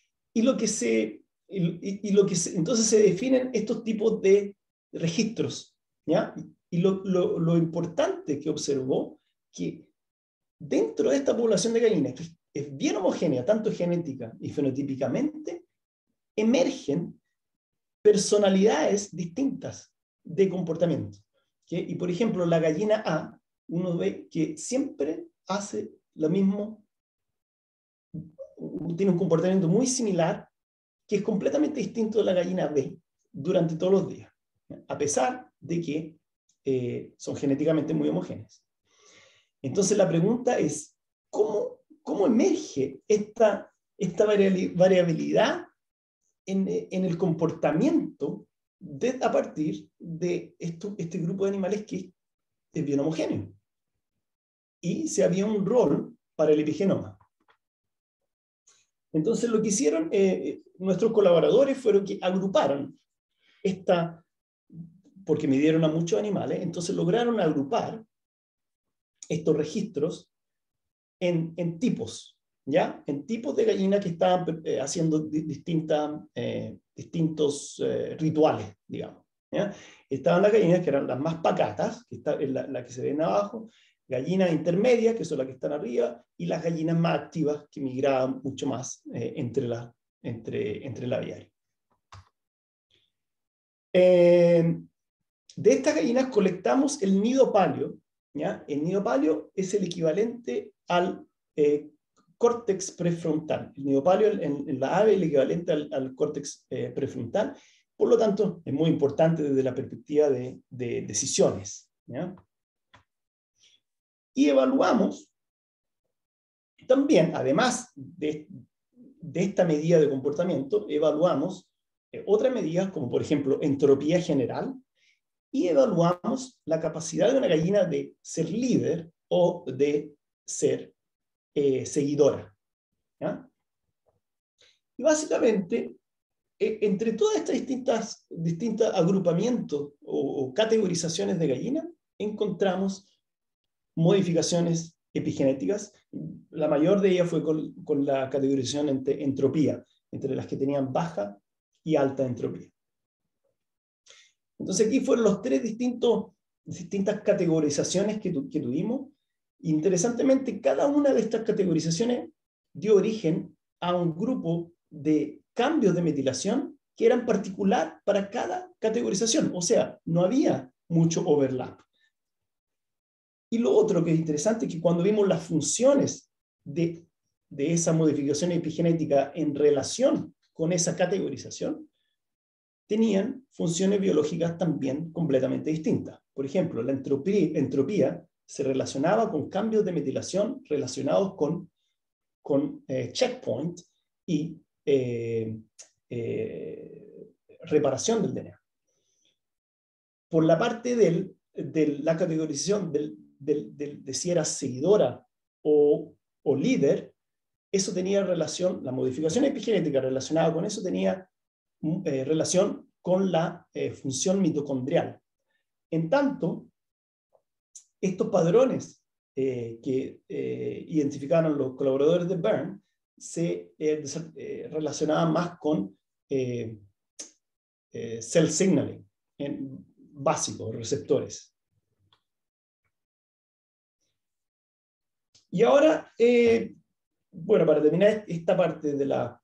Entonces se definen estos tipos de registros, ¿ya? Y lo importante que observó, que dentro de esta población de gallinas, que es bien homogénea, tanto genética y fenotípicamente, emergen personalidades distintas de comportamiento, ¿okay? Y por ejemplo, la gallina A, uno ve que siempre hace lo mismo, tiene un comportamiento muy similar, que es completamente distinto de la gallina B durante todos los días, a pesar de que son genéticamente muy homogéneas. Entonces la pregunta es, ¿cómo emerge esta variabilidad en el comportamiento a partir de este grupo de animales que es bien homogéneo? Y si había un rol para el epigenoma. Entonces lo que hicieron nuestros colaboradores fueron que agruparon porque midieron a muchos animales, entonces lograron agrupar estos registros en tipos, ¿ya? En tipos de gallinas que estaban haciendo distintos rituales, digamos, ¿ya? Estaban las gallinas que eran las más pacatas, que la que se ven abajo, gallinas intermedias, que son las que están arriba, y las gallinas más activas, que migraban mucho más entre el aviario. De estas gallinas colectamos el nido palio, ¿ya? El nido palio es el equivalente al córtex prefrontal. El nido palio en la ave es el equivalente al córtex prefrontal, Por lo tanto, es muy importante desde la perspectiva de decisiones, ¿ya? Y evaluamos también, además de esta medida de comportamiento, evaluamos otras medidas, como por ejemplo entropía general, y evaluamos la capacidad de una gallina de ser líder o de ser seguidora, ¿ya? Y básicamente, entre todas estas distintos agrupamientos o categorizaciones de gallinas, encontramos modificaciones epigenéticas. La mayor de ellas fue con la categorización entre entropía, entre las que tenían baja y alta entropía. Entonces aquí fueron los tres distintas categorizaciones que tuvimos. Interesantemente, cada una de estas categorizaciones dio origen a un grupo de cambios de metilación que eran particular para cada categorización. O sea, no había mucho overlap. Y lo otro que es interesante es que cuando vimos las funciones de esa modificación epigenética en relación con esa categorización, tenían funciones biológicas también completamente distintas. Por ejemplo, la entropía se relacionaba con cambios de metilación relacionados con checkpoint y reparación del DNA. Por la parte de la categorización de si era seguidora o líder, eso tenía relación, la modificación epigenética relacionada con eso tenía relación con la función mitocondrial. En tanto, estos padrones que identificaron los colaboradores de Bern se relacionaban más con cell signaling básico, receptores. Y ahora, bueno, para terminar esta parte de las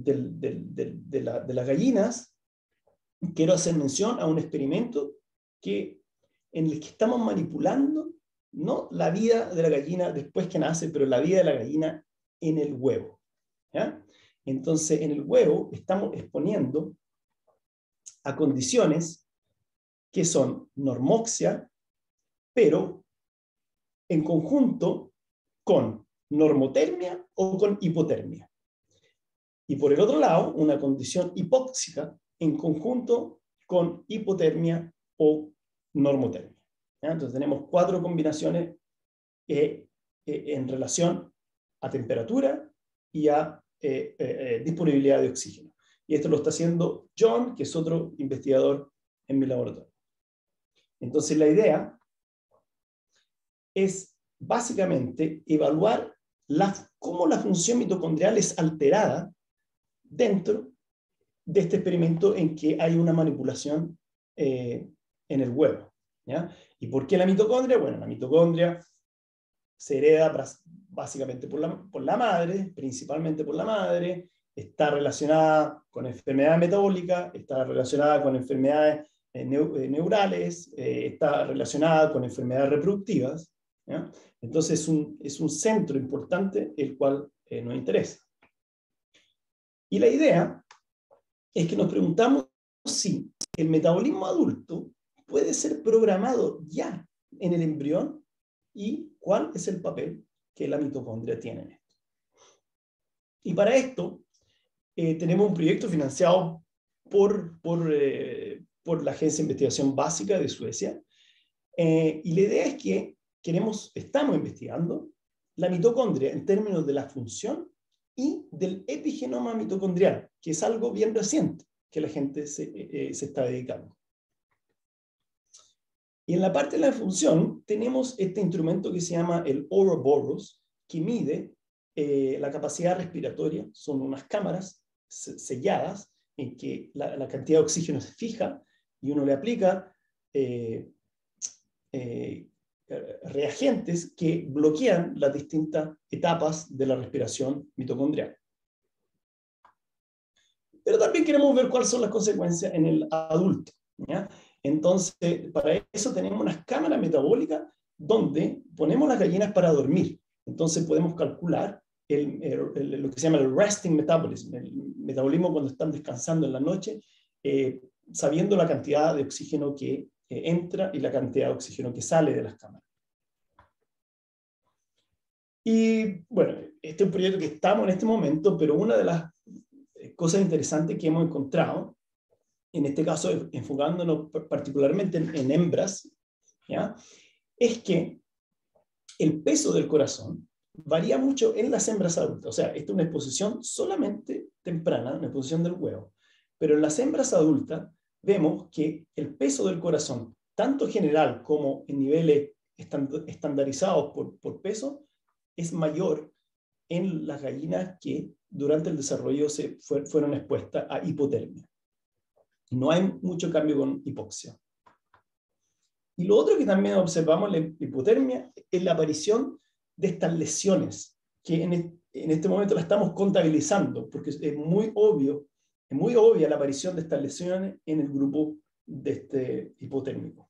gallinas, quiero hacer mención a un experimento en el que estamos manipulando no la vida de la gallina después que nace, pero la vida de la gallina en el huevo, ¿ya? Entonces, en el huevo estamos exponiendo a condiciones que son normoxia, pero en conjunto con normotermia o con hipotermia. Y por el otro lado, una condición hipóxica en conjunto con hipotermia o normotermia, ¿ya? Entonces tenemos 4 combinaciones en relación a temperatura y a disponibilidad de oxígeno. Y esto lo está haciendo John, que es otro investigador en mi laboratorio. Entonces la idea es básicamente evaluar cómo la función mitocondrial es alterada dentro de este experimento en que hay una manipulación en el huevo, ¿ya? ¿Y por qué la mitocondria? Bueno, la mitocondria se hereda básicamente por la madre, principalmente por la madre, está relacionada con enfermedades metabólicas, está relacionada con enfermedades neurales, está relacionada con enfermedades reproductivas, ¿ya? Entonces es un centro importante el cual nos interesa. Y la idea es que nos preguntamos si el metabolismo adulto puede ser programado ya en el embrión y cuál es el papel que la mitocondria tiene en esto. Y para esto tenemos un proyecto financiado por la Agencia de Investigación Básica de Suecia, y la idea es que estamos investigando la mitocondria en términos de la función y del epigenoma mitocondrial, que es algo bien reciente que la gente se está dedicando. Y en la parte de la función tenemos este instrumento que se llama el Ouroboros, que mide la capacidad respiratoria. Son unas cámaras selladas en que la cantidad de oxígeno se fija y uno le aplica reagentes que bloquean las distintas etapas de la respiración mitocondrial. Pero también queremos ver cuáles son las consecuencias en el adulto, ¿ya? Entonces, para eso tenemos unas cámaras metabólicas donde ponemos las gallinas para dormir. Entonces podemos calcular lo que se llama el resting metabolism, el metabolismo cuando están descansando en la noche, sabiendo la cantidad de oxígeno que entra y la cantidad de oxígeno que sale de las cámaras. Y bueno, este es un proyecto que estamos en este momento, pero una de las cosas interesantes que hemos encontrado, en este caso enfocándonos particularmente en hembras, ¿ya?, es que el peso del corazón varía mucho en las hembras adultas. O sea, esta es una exposición solamente temprana, una exposición del huevo. Pero en las hembras adultas vemos que el peso del corazón, tanto general como en niveles estandarizados por peso, es mayor en las gallinas que durante el desarrollo fueron expuestas a hipotermia. No hay mucho cambio con hipoxia. Y lo otro que también observamos en la hipotermia es la aparición de estas lesiones, que en este momento la estamos contabilizando, porque es muy obvia la aparición de estas lesiones en el grupo de este hipotérmico.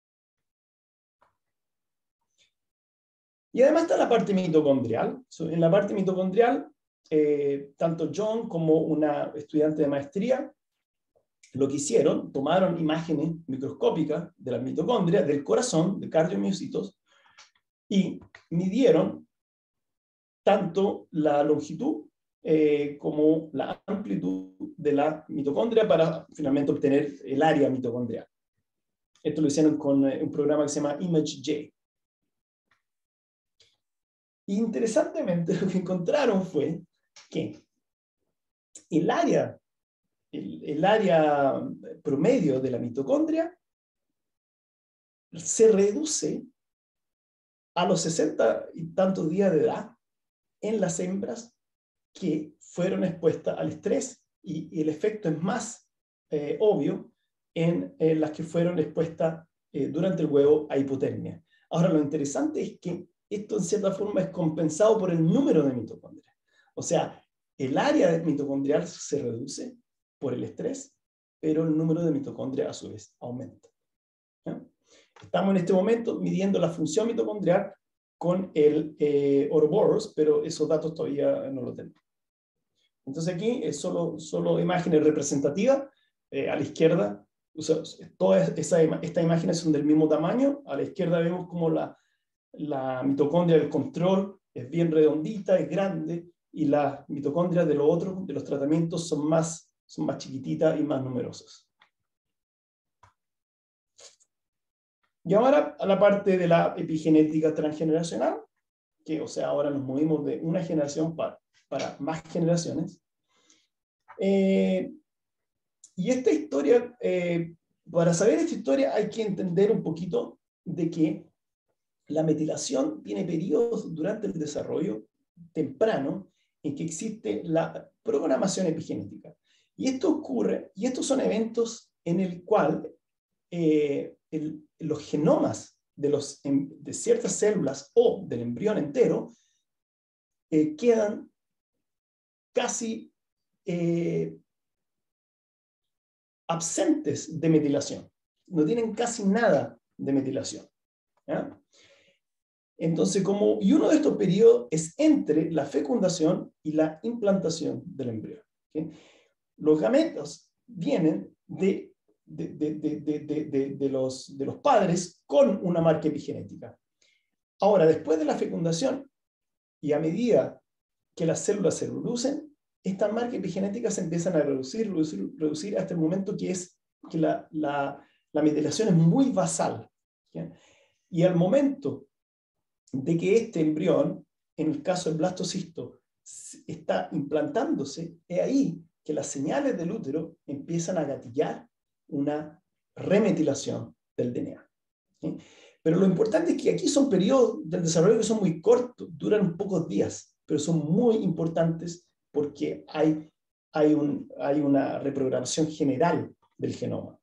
Y además está la parte mitocondrial. En la parte mitocondrial, tanto John como una estudiante de maestría lo que hicieron, tomaron imágenes microscópicas de las mitocondrias, del corazón, de cardiomiocitos, y midieron tanto la longitud como la amplitud de la mitocondria para finalmente obtener el área mitocondrial. Esto lo hicieron con un programa que se llama ImageJ. Interesantemente, lo que encontraron fue que el área promedio de la mitocondria se reduce a los 60 y tantos días de edad en las hembras que fueron expuestas al estrés, y el efecto es más obvio en las que fueron expuestas durante el huevo a hipotermia. Ahora, lo interesante es que esto en cierta forma es compensado por el número de mitocondrias. O sea, el área mitocondrial se reduce por el estrés, pero el número de mitocondrias a su vez aumenta. ¿Ya? Estamos en este momento midiendo la función mitocondrial con el Ouroboros, pero esos datos todavía no los tenemos. Entonces aquí es solo imágenes representativas. A la izquierda, o sea, todas estas imágenes son del mismo tamaño. A la izquierda vemos como la mitocondria del control es bien redondita, es grande, y las mitocondrias de los otros, de los tratamientos, son más chiquititas y más numerosas. Y ahora a la parte de la epigenética transgeneracional, que, o sea, ahora nos movimos de una generación para más generaciones. Y esta historia, para saber esta historia hay que entender un poquito de que la metilación tiene periodos durante el desarrollo temprano en que existe la programación epigenética. Y esto ocurre, y estos son eventos en el cual los genomas de ciertas células o del embrión entero quedan casi absentes de metilación. No tienen casi nada de metilación. ¿Ya? Entonces, y uno de estos periodos es entre la fecundación y la implantación del embrión. ¿Okay? Los gametos vienen de los padres con una marca epigenética. Ahora, después de la fecundación y a medida que las células se reproducen, estas marcas epigenéticas se empiezan a reducir hasta el momento que la metilación es muy basal. ¿Okay? Y al momento de que este embrión, en el caso del blastocisto, está implantándose, es ahí que las señales del útero empiezan a gatillar una remetilación del DNA. ¿Sí? Pero lo importante es que aquí son periodos del desarrollo que son muy cortos, duran pocos días, pero son muy importantes porque hay una reprogramación general del genoma.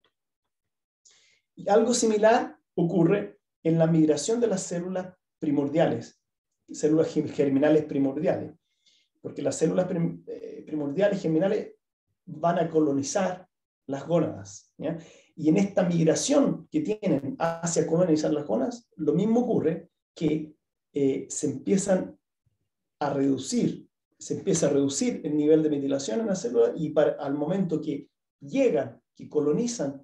Y algo similar ocurre en la migración de las células primordiales, células germinales primordiales, porque las células primordiales germinales van a colonizar las gónadas, ¿ya? Y en esta migración que tienen hacia colonizar las gónadas, lo mismo ocurre, que se empieza a reducir el nivel de metilación en la célula, y al momento que llegan que colonizan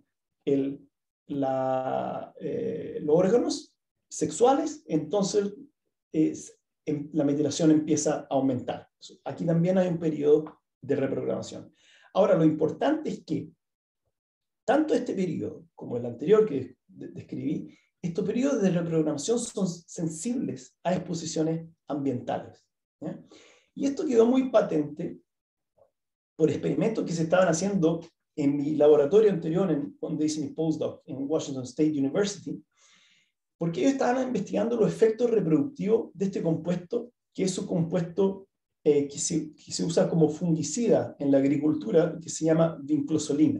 los órganos sexuales, entonces la metilación empieza a aumentar. Aquí también hay un periodo de reprogramación. Ahora, lo importante es que tanto este periodo como el anterior que describí, estos periodos de reprogramación son sensibles a exposiciones ambientales, ¿ya? Y esto quedó muy patente por experimentos que se estaban haciendo en mi laboratorio anterior, cuando hice mi postdoc en Washington State University, porque ellos estaban investigando los efectos reproductivos de este compuesto, que es un compuesto que se usa como fungicida en la agricultura, que se llama vinclosolina.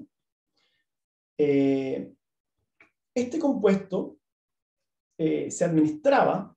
Este compuesto se administraba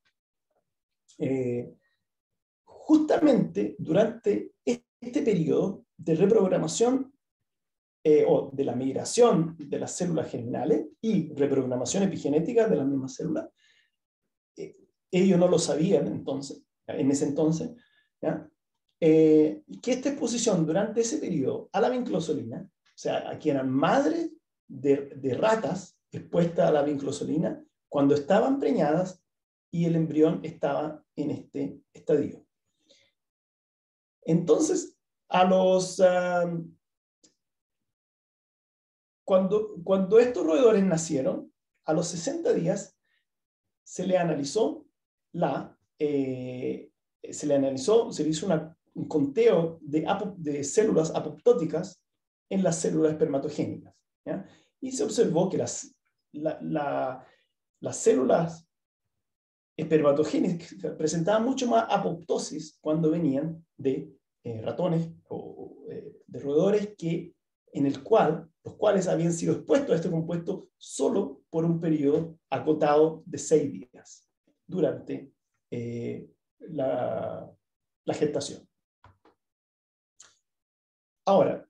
justamente durante este periodo de reprogramación o de la migración de las células germinales y reprogramación epigenética de las mismas células. Ellos no lo sabían en ese entonces, ¿ya? Que esta exposición durante ese periodo a la vinclosolina, o sea, aquí eran madres de ratas expuestas a la vinclosolina cuando estaban preñadas y el embrión estaba en este estadio. Entonces, cuando estos roedores nacieron, a los 60 días se le analizó, se le hizo un conteo de células apoptóticas en las células espermatogénicas, ¿ya? Y se observó que las células espermatogénicas presentaban mucho más apoptosis cuando venían de ratones o de roedores los cuales habían sido expuestos a este compuesto solo por un periodo acotado de 6 días durante la gestación. Ahora,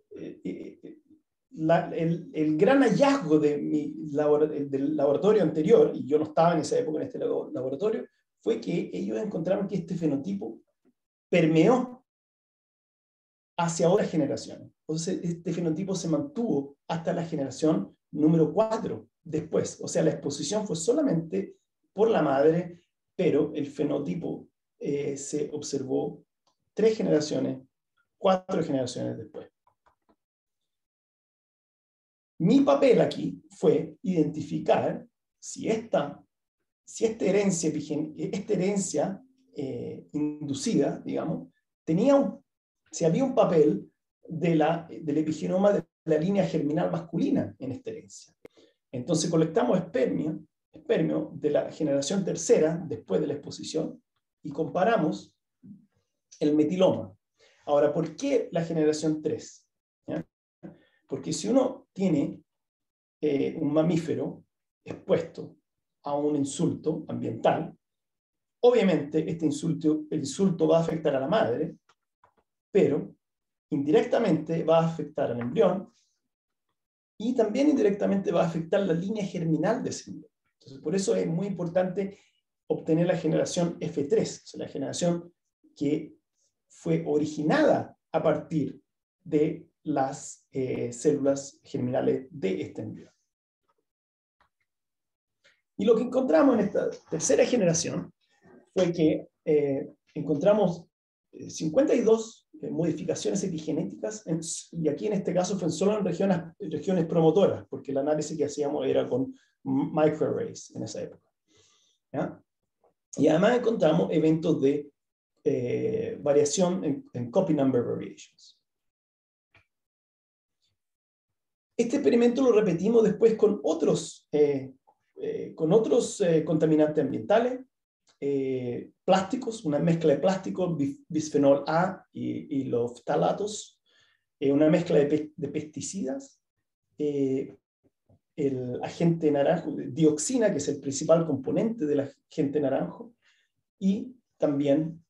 el gran hallazgo del laboratorio anterior, y yo no estaba en esa época en este laboratorio, fue que ellos encontraron que este fenotipo permeó hacia otras generaciones. Entonces, este fenotipo se mantuvo hasta la generación número 4 después. O sea, la exposición fue solamente por la madre, pero el fenotipo se observó 3 generaciones, 4 generaciones después. Mi papel aquí fue identificar si esta herencia inducida, digamos, si había un papel del epigenoma de la línea germinal masculina en esta herencia. Entonces colectamos espermio de la generación tercera después de la exposición y comparamos el metiloma. Ahora, ¿por qué la generación 3? ¿Ya? Porque si uno tiene un mamífero expuesto a un insulto ambiental, obviamente el insulto va a afectar a la madre, pero indirectamente va a afectar al embrión y también indirectamente va a afectar la línea germinal de ese embrión. Entonces, por eso es muy importante obtener la generación F3, o sea, la generación que fue originada a partir de las células germinales de este embrión. Y lo que encontramos en esta tercera generación fue que encontramos 52 modificaciones epigenéticas, y aquí en este caso fue solo en regiones promotoras, porque el análisis que hacíamos era con microarrays en esa época, ¿ya? Y además encontramos eventos de variación en copy number variations. Este experimento lo repetimos después con otros contaminantes ambientales, plásticos, una mezcla de plásticos, bisfenol A y los ftalatos, una mezcla de pesticidas, el agente naranjo, dioxina, que es el principal componente del agente naranjo, y también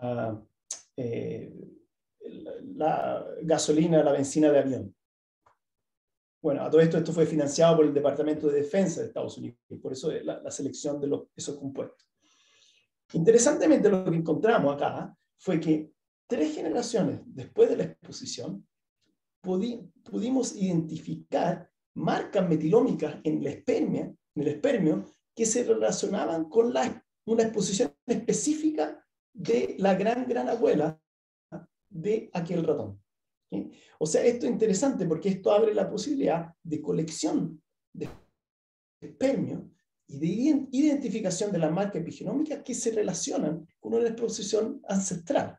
la gasolina, la benzina de avión. Bueno, a todo esto fue financiado por el Departamento de Defensa de Estados Unidos, y por eso la selección de esos compuestos. Interesantemente, lo que encontramos acá fue que 3 generaciones después de la exposición pudimos identificar marcas metilómicas en el espermio que se relacionaban con una exposición específica de la gran abuela de aquel ratón. ¿Sí? O sea, esto es interesante porque esto abre la posibilidad de colección de espermio y de identificación de las marcas epigenómicas que se relacionan con una exposición ancestral.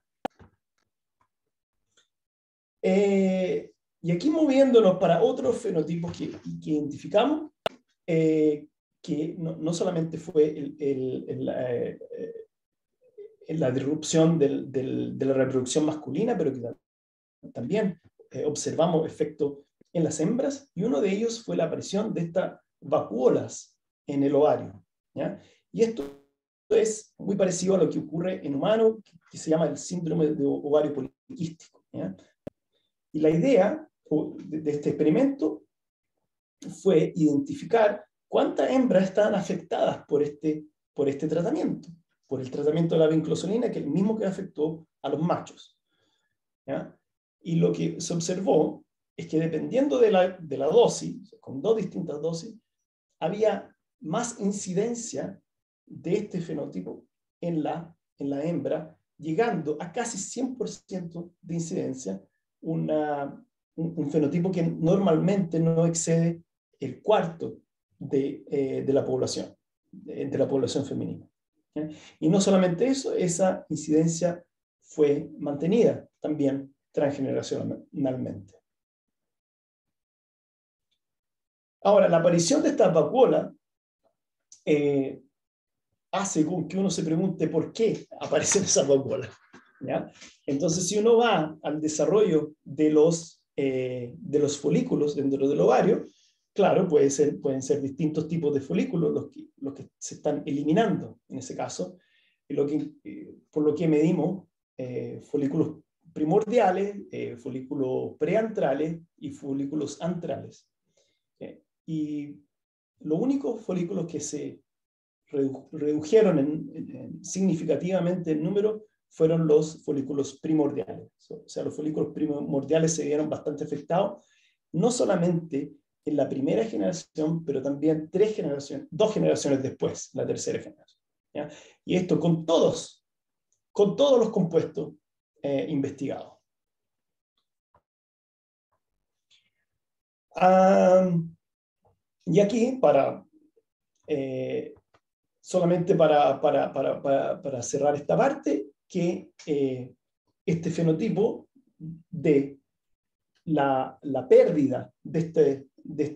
Y aquí moviéndonos para otros fenotipos que identificamos, que no solamente fue la disrupción de la reproducción masculina, pero que también observamos efectos en las hembras, y uno de ellos fue la aparición de estas vacuolas en el ovario, ¿ya? Y esto es muy parecido a lo que ocurre en humanos, que se llama el síndrome de ovario poliquístico, ¿ya? Y la idea de este experimento fue identificar cuántas hembras estaban afectadas por este tratamiento, por el tratamiento de la vinclosolina, que es el mismo que afectó a los machos, ¿ya? Y lo que se observó es que dependiendo de la dosis, con 2 distintas dosis, había más incidencia de este fenotipo en la hembra, llegando a casi 100% de incidencia, un fenotipo que normalmente no excede el cuarto de la población femenina. ¿Sí? Y no solamente eso, esa incidencia fue mantenida también transgeneracionalmente. Ahora, la aparición de estas vacuolas hace con que uno se pregunte por qué aparecen esas vacuolas, ¿ya? Entonces, si uno va al desarrollo de los folículos dentro del ovario, claro, pueden ser distintos tipos de folículos los que se están eliminando en ese caso, por lo que medimos folículos primordiales, folículos preantrales y folículos antrales. Y los únicos folículos que se redujeron significativamente en número fueron los folículos primordiales. O sea, los folículos primordiales se vieron bastante afectados, no solamente en la primera generación, pero también 2 generaciones después, la tercera generación, ¿ya? Y esto con todos los compuestos investigados. Y aquí, solamente para cerrar esta parte, que este fenotipo de la pérdida de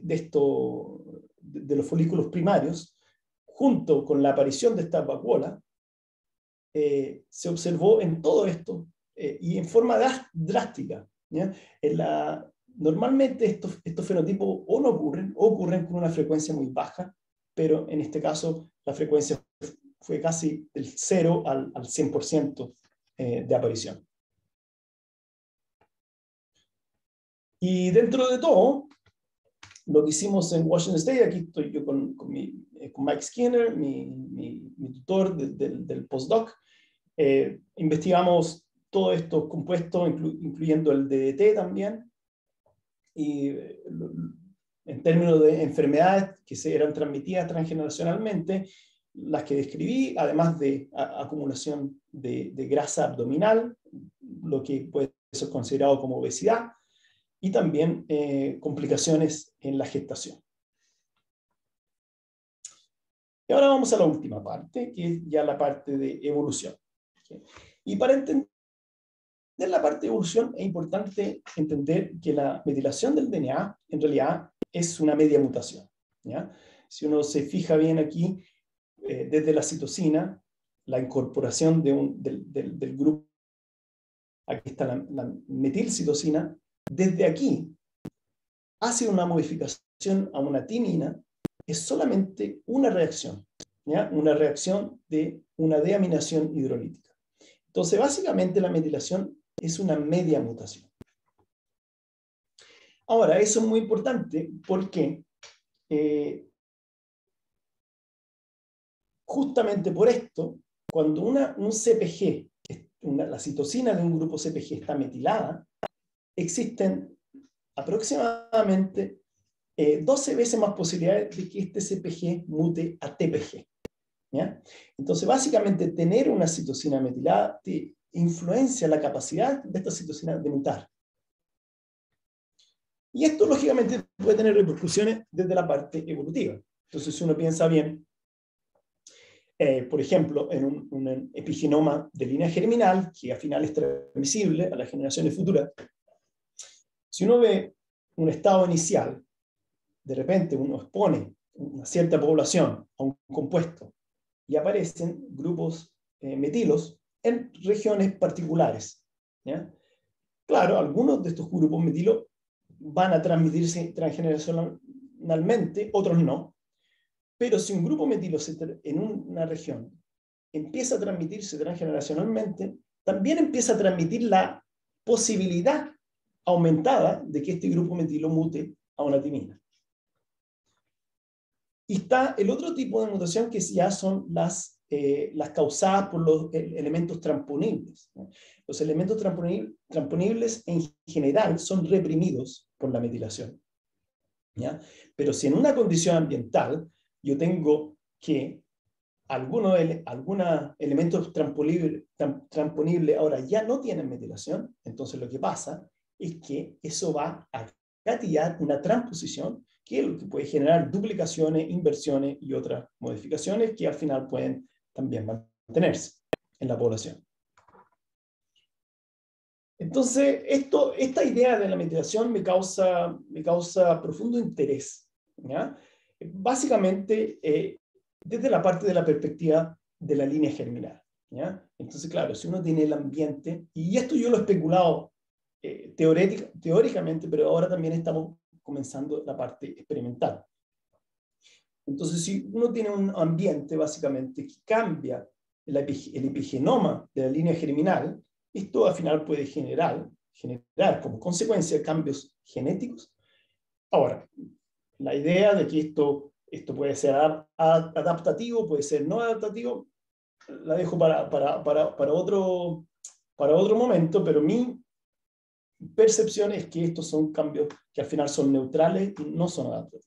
los folículos primarios, junto con la aparición de estas vacuolas, se observó en todo esto y en forma drástica, ¿ya? Normalmente estos fenotipos no ocurren, o ocurren con una frecuencia muy baja, pero en este caso la frecuencia fue casi del 0 al 100% de aparición. Y dentro de todo, lo que hicimos en Washington State, aquí estoy yo con Mike Skinner, mi tutor del postdoc, investigamos todos estos compuestos, incluyendo el DDT también, y en términos de enfermedades que se eran transmitidas transgeneracionalmente, las que describí, además de acumulación de grasa abdominal, lo que puede ser considerado como obesidad, y también complicaciones en la gestación. Y ahora vamos a la última parte, que es ya la parte de evolución. ¿Okay? Y para entender la parte de evolución es importante entender que la metilación del DNA en realidad es una media mutación, ¿ya? Si uno se fija bien aquí, desde la citosina, la incorporación del grupo, aquí está la metilcitosina, desde aquí hace una modificación a una timina, es solamente una reacción, ¿ya? Una reacción de una deaminación hidrolítica. Entonces, básicamente la metilación es una media mutación. Ahora, eso es muy importante porque justamente por esto, cuando un CPG, la citosina de un grupo CPG está metilada, existen aproximadamente 12 veces más posibilidades de que este CpG mute a TpG. ¿Ya? Entonces, básicamente, tener una citosina metilada te influencia la capacidad de esta citosina de mutar. Y esto, lógicamente, puede tener repercusiones desde la parte evolutiva. Entonces, si uno piensa bien, por ejemplo, en un epigenoma de línea germinal, que al final es transmisible a las generaciones futuras, si uno ve un estado inicial, de repente uno expone una cierta población a un compuesto y aparecen grupos metilos en regiones particulares. ¿Ya? Claro, algunos de estos grupos metilos van a transmitirse transgeneracionalmente, otros no. Pero si un grupo metilo en una región empieza a transmitirse transgeneracionalmente, también empieza a transmitir la posibilidad aumentada de que este grupo metilo mute a una timina. Y está el otro tipo de mutación que ya son las causadas por los elementos transponibles. Los elementos transponibles en general son reprimidos por la metilación. ¿Ya? Pero si en una condición ambiental yo tengo que algunos elementos transponibles ahora ya no tienen metilación, entonces lo que pasa es que eso va a gatillar una transposición que es lo que puede generar duplicaciones, inversiones y otras modificaciones que al final pueden también mantenerse en la población. Entonces, esta idea de la metilación me causa profundo interés, ¿ya? Básicamente, desde la parte de la perspectiva de la línea germinal, ¿ya? Entonces, claro, si uno tiene el ambiente, y esto yo lo he especulado teóricamente, pero ahora también estamos comenzando la parte experimental. Entonces, si uno tiene un ambiente, básicamente, que cambia el epigenoma de la línea germinal, esto al final puede generar como consecuencia cambios genéticos. Ahora, la idea de que esto puede ser adaptativo, puede ser no adaptativo, la dejo para otro momento, pero mi percepción es que estos son cambios que al final son neutrales y no son adaptativos.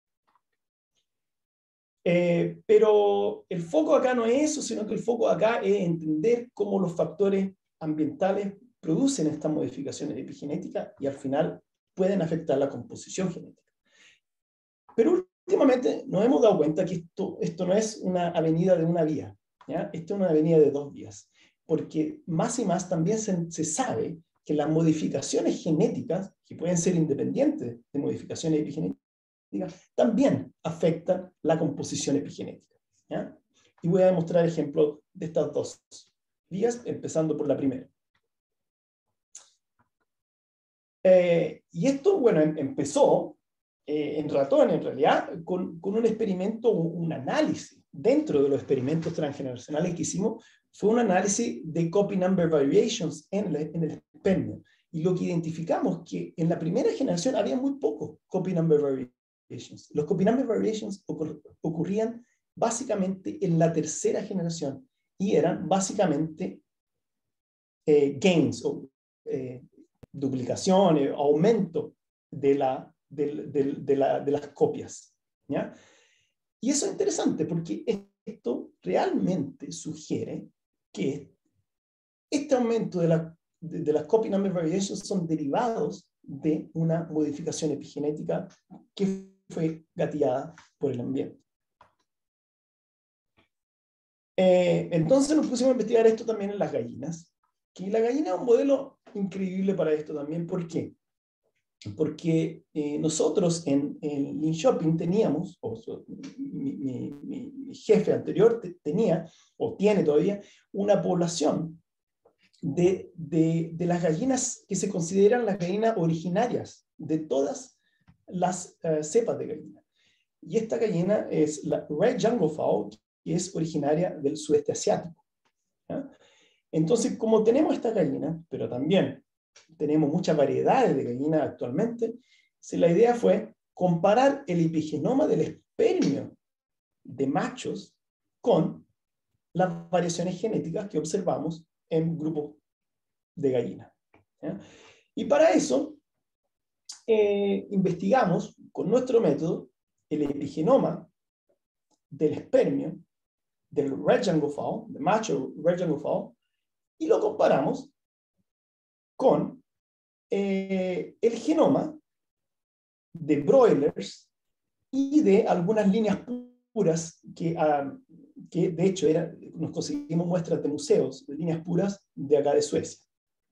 Pero el foco acá no es eso, sino que el foco acá es entender cómo los factores ambientales producen estas modificaciones epigenéticas y al final pueden afectar la composición genética. Pero últimamente nos hemos dado cuenta que esto no es una avenida de una vía, ¿ya? Esto es una avenida de dos vías, porque más y más también se sabe que las modificaciones genéticas, que pueden ser independientes de modificaciones epigenéticas, también afectan la composición epigenética. ¿Ya? Y voy a demostrar ejemplos de estas dos vías, empezando por la primera. Y esto, bueno, empezó en ratones, en realidad, con un experimento, un análisis. Dentro de los experimentos transgeneracionales que hicimos, fue un análisis de copy number variations en el espermio. Y lo que identificamos que en la primera generación había muy poco copy number variations. Los copy number variations ocurrían básicamente en la tercera generación y eran básicamente gains o duplicaciones, aumento de las copias. ¿Ya? Y eso es interesante porque esto realmente sugiere que este aumento de las copy number variations son derivados de una modificación epigenética que fue gatillada por el ambiente. Entonces nos pusimos a investigar esto también en las gallinas. Que la gallina es un modelo increíble para esto también. ¿Por qué? Porque nosotros en Lean Shopping teníamos, mi jefe anterior tenía, o tiene todavía, una población de las gallinas que se consideran las gallinas originarias de todas las cepas de gallina. Y esta gallina es la Red Jungle Fowl, que es originaria del sudeste asiático. ¿Ya? Entonces, como tenemos esta gallina, pero también tenemos muchas variedades de gallinas actualmente, la idea fue comparar el epigenoma del espermio de machos con las variaciones genéticas que observamos en grupos de gallinas. ¿Ya? Y para eso investigamos con nuestro método el epigenoma del espermio, del red jungle fowl, del macho red jungle fowl, y lo comparamos con el genoma de broilers y de algunas líneas puras que de hecho nos conseguimos muestras de museos, de líneas puras de acá de Suecia.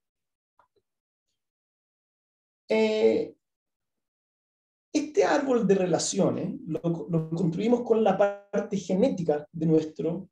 Este árbol de relaciones lo construimos con la parte genética de nuestro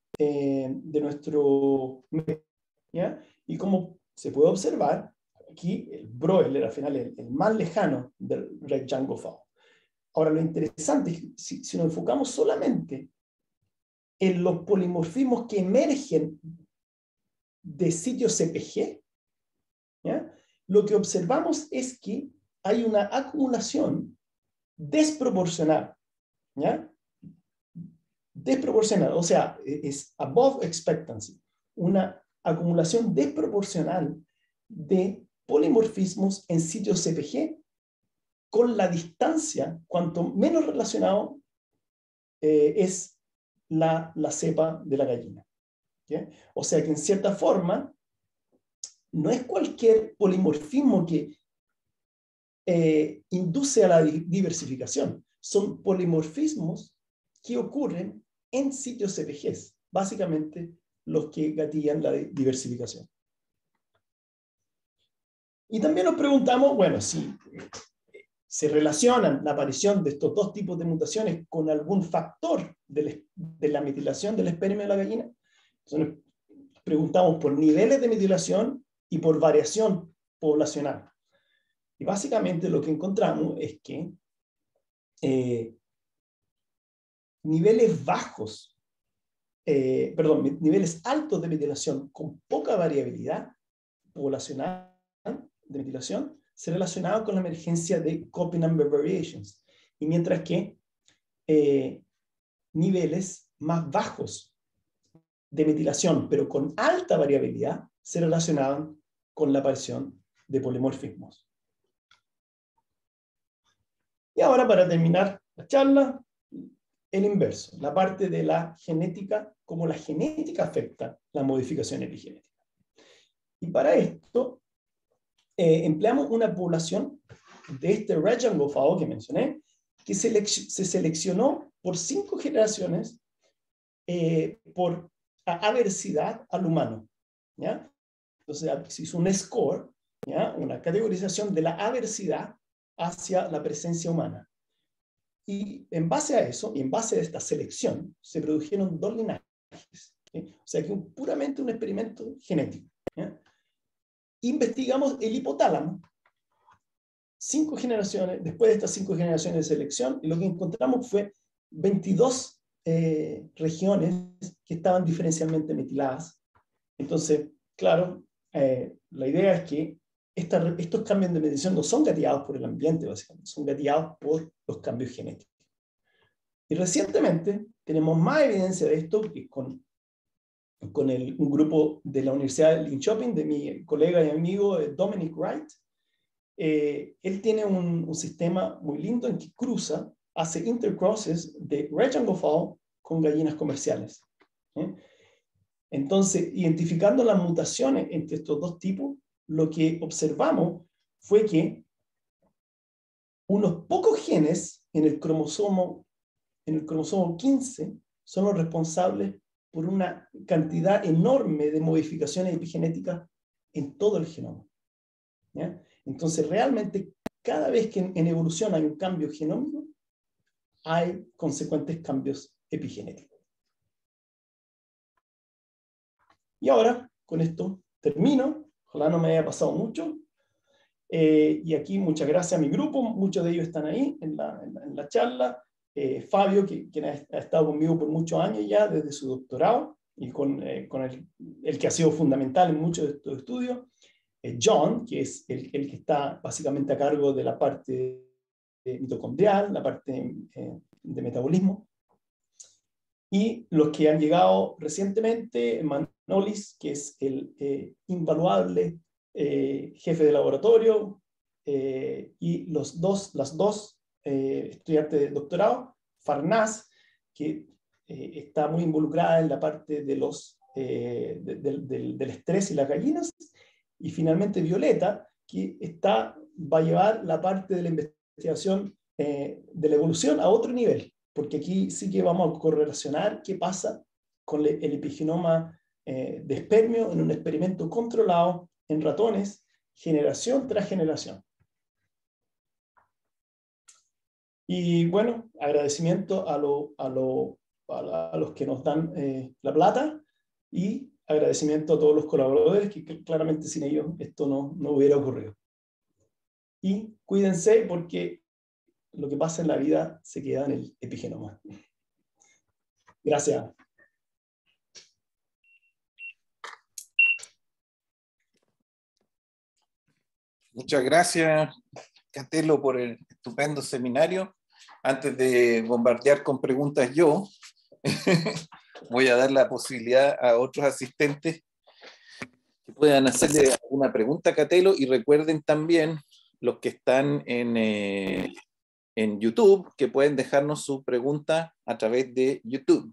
¿ya? Y como se puede observar, aquí el broiler al final es el más lejano del red jungle fowl. Ahora lo interesante es que si nos enfocamos solamente en los polimorfismos que emergen de sitios CPG, ¿ya? Lo que observamos es que hay una acumulación desproporcional, ¿ya? Desproporcional, o sea, es above expectancy, una acumulación desproporcional de polimorfismos en sitios CPG con la distancia, cuanto menos relacionado es la cepa de la gallina. ¿Okay? O sea que en cierta forma no es cualquier polimorfismo que induce a la diversificación, son polimorfismos que ocurren en sitios CPGs, básicamente los que gatillan la diversificación. Y también nos preguntamos, bueno, si se relacionan la aparición de estos dos tipos de mutaciones con algún factor de la metilación del espermio de la gallina. Entonces nos preguntamos por niveles de metilación y por variación poblacional. Y básicamente lo que encontramos es que niveles altos de metilación con poca variabilidad poblacional de metilación se relacionaban con la emergencia de copy number variations, y mientras que niveles más bajos de metilación, pero con alta variabilidad, se relacionaban con la aparición de polimorfismos. Y ahora, para terminar la charla, el inverso, la parte de la genética, cómo la genética afecta la modificación epigenética. Y para esto, empleamos una población de este red jungle fowl que mencioné, que se seleccionó por 5 generaciones por aversidad al humano, ¿ya? Entonces se hizo un score, ¿ya? Una categorización de la aversidad hacia la presencia humana. Y en base a eso, y en base a esta selección, se produjeron 2 linajes, ¿sí? O sea que puramente un experimento genético, ¿ya? Investigamos el hipotálamo, 5 generaciones, después de estas 5 generaciones de selección, y lo que encontramos fue 22 regiones que estaban diferencialmente metiladas. Entonces, claro, la idea es que estos cambios de medición no son gatillados por el ambiente, básicamente, son gatillados por los cambios genéticos. Y recientemente tenemos más evidencia de esto que con un grupo de la Universidad de Linköping, de mi colega y amigo Dominic Wright. Él tiene un sistema muy lindo en que hace intercrosses de red jungle fowl con gallinas comerciales. Entonces, identificando las mutaciones entre estos dos tipos, lo que observamos fue que unos pocos genes en el cromosomo 15 son los responsables por una cantidad enorme de modificaciones epigenéticas en todo el genoma, ¿ya? Entonces, realmente, cada vez que en evolución hay un cambio genómico, hay consecuentes cambios epigenéticos. Y ahora, con esto termino. Ojalá no me haya pasado mucho. Y aquí, muchas gracias a mi grupo. Muchos de ellos están ahí en la charla. Fabio, quien ha estado conmigo por muchos años ya, desde su doctorado, y con el que ha sido fundamental en muchos de estos estudios. John, que es el que está básicamente a cargo de la parte mitocondrial, la parte de metabolismo. Y los que han llegado recientemente, Manolis, que es el invaluable jefe de laboratorio, y las dos estudiantes de doctorado, Farnaz, que está muy involucrada en la parte de del estrés y las gallinas, y finalmente Violeta, que va a llevar la parte de la investigación de la evolución a otro nivel, porque aquí sí que vamos a correlacionar qué pasa con el epigenoma de espermio en un experimento controlado en ratones, generación tras generación. Y bueno, agradecimiento a los que nos dan la plata, y agradecimiento a todos los colaboradores, que claramente sin ellos esto no hubiera ocurrido. Y cuídense, porque lo que pasa en la vida se queda en el epigenoma. Gracias. Muchas gracias, Catelo, por el estupendo seminario. Antes de bombardear con preguntas yo, voy a dar la posibilidad a otros asistentes que puedan hacerle una pregunta a Catelo, y recuerden también los que están en YouTube, que pueden dejarnos su pregunta a través de YouTube.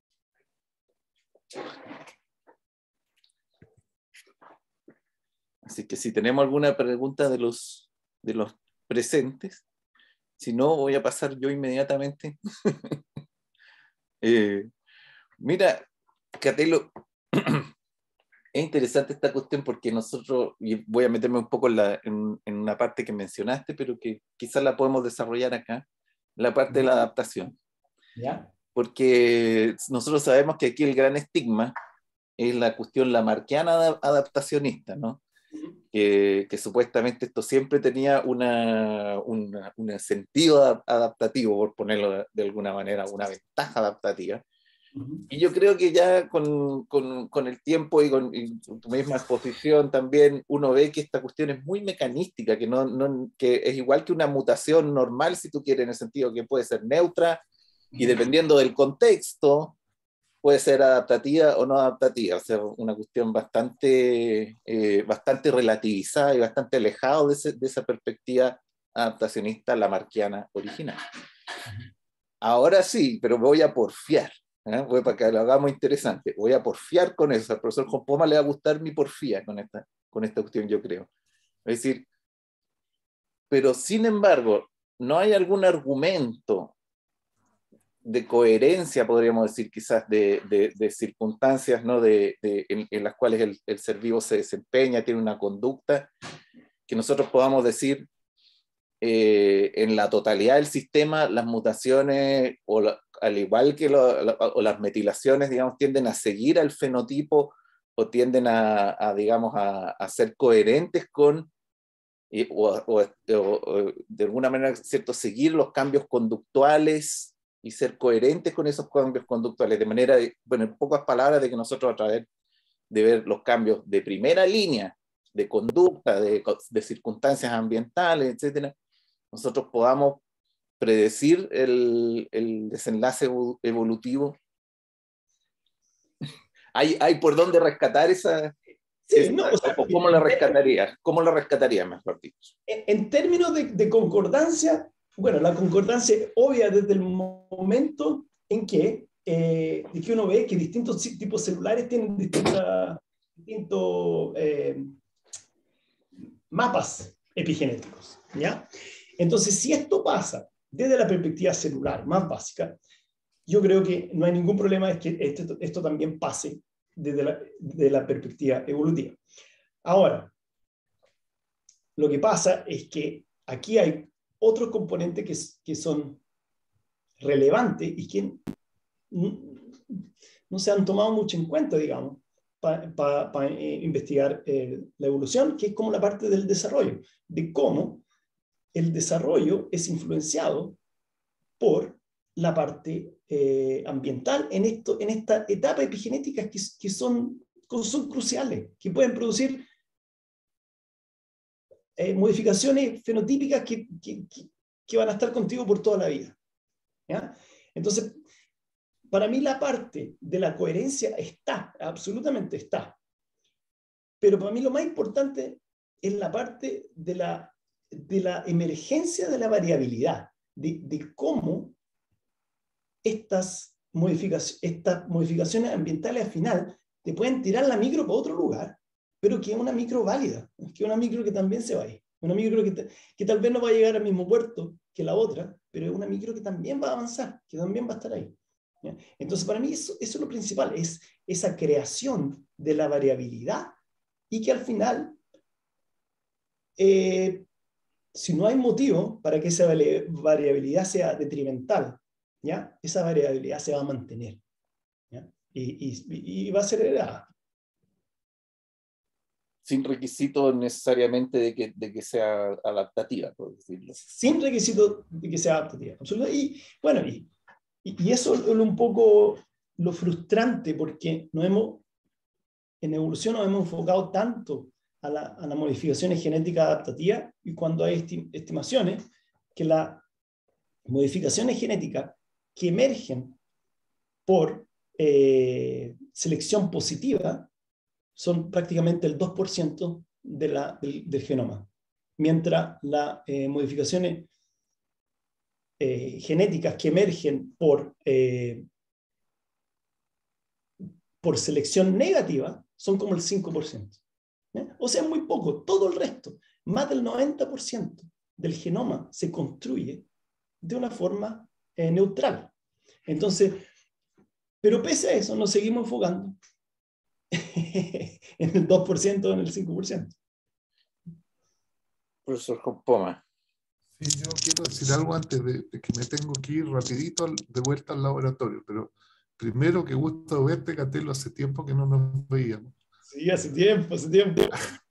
Así que si tenemos alguna pregunta de los presentes, si no, voy a pasar yo inmediatamente. Mira, Catelo, es interesante esta cuestión, porque nosotros, y voy a meterme un poco en una parte que mencionaste, pero que quizás la podemos desarrollar acá, la parte de la adaptación. ¿Ya? Porque nosotros sabemos que aquí el gran estigma es la cuestión lamarckiana adaptacionista, ¿no? Que supuestamente esto siempre tenía un sentido adaptativo, por ponerlo de alguna manera, una ventaja adaptativa. Y yo creo que ya con el tiempo y con tu misma exposición también, uno ve que esta cuestión es muy mecanística, que es igual que una mutación normal, si tú quieres, en el sentido que puede ser neutra, y dependiendo del contexto, puede ser adaptativa o no adaptativa. O sea, una cuestión bastante relativizada y bastante alejado de esa perspectiva adaptacionista lamarckiana original. Ahora sí, pero voy a porfiar. Voy, para que lo hagamos interesante, voy a porfiar con eso. Al profesor Compoma le va a gustar mi porfía con esta cuestión, yo creo. Es decir, pero sin embargo, no hay algún argumento de coherencia, podríamos decir, quizás de circunstancias, ¿no? en las cuales el ser vivo se desempeña, tiene una conducta, que nosotros podamos decir, en la totalidad del sistema, las mutaciones, al igual que o las metilaciones, digamos, tienden a seguir al fenotipo, o tienden digamos, a ser coherentes con, o de alguna manera, ¿cierto?, seguir los cambios conductuales y ser coherentes con esos cambios conductuales, de manera, bueno, en pocas palabras, de que nosotros, a través de ver los cambios de primera línea, de conducta, de circunstancias ambientales, etcétera, nosotros podamos predecir el desenlace evolutivo. ¿Hay por dónde rescatar esa? Sí, no, o sea, ¿Cómo la rescataría? ¿Cómo la rescataría, mejor dicho? En términos de concordancia, bueno, la concordancia es obvia desde el momento en que, de que uno ve que distintos tipos celulares tienen distintos mapas epigenéticos, ¿ya? Entonces, si esto pasa desde la perspectiva celular más básica, yo creo que no hay ningún problema de que esto también pase desde la perspectiva evolutiva. Ahora, lo que pasa es que aquí hay otros componentes que son relevantes y que no se han tomado mucho en cuenta, digamos, para investigar la evolución, que es como la parte del desarrollo, de cómo el desarrollo es influenciado por la parte ambiental en esta etapa epigenética que son cruciales, que pueden producir modificaciones fenotípicas que van a estar contigo por toda la vida. ¿Ya? Entonces, para mí la parte de la coherencia está, absolutamente está. Pero para mí lo más importante es la parte de la de la emergencia de la variabilidad, de cómo estas modificaciones ambientales al final te pueden tirar la micro para otro lugar, pero que es una micro válida, que es una micro que también se va a ir, una micro que tal vez no va a llegar al mismo puerto que la otra, pero es una micro que también va a avanzar, que también va a estar ahí. ¿Ya? Entonces, para mí eso es lo principal, es esa creación de la variabilidad y que al final, si no hay motivo para que esa variabilidad sea detrimental, ¿ya? Esa variabilidad se va a mantener, ¿ya? Y va a ser heredada. Sin requisito necesariamente de que sea adaptativa, por decirlo. Sin requisito de que sea adaptativa. Absolutamente. Y bueno, y eso es un poco lo frustrante, porque en evolución nos hemos enfocado tanto a las modificaciones genéticas adaptativas, y cuando hay estimaciones que las modificaciones genéticas que emergen por selección positiva son prácticamente el 2% del genoma, mientras las modificaciones genéticas que emergen por selección negativa son como el 5%. O sea, muy poco. Todo el resto, más del 90% del genoma se construye de una forma neutral. Entonces, pero pese a eso, nos seguimos enfocando en el 2% o en el 5%. Profesor Compoma. Sí, yo quiero decir algo antes de que me tengo que ir rapidito de vuelta al laboratorio, pero primero, qué gusto verte, Catelo, hace tiempo que no nos veíamos. Sí, hace tiempo, hace tiempo.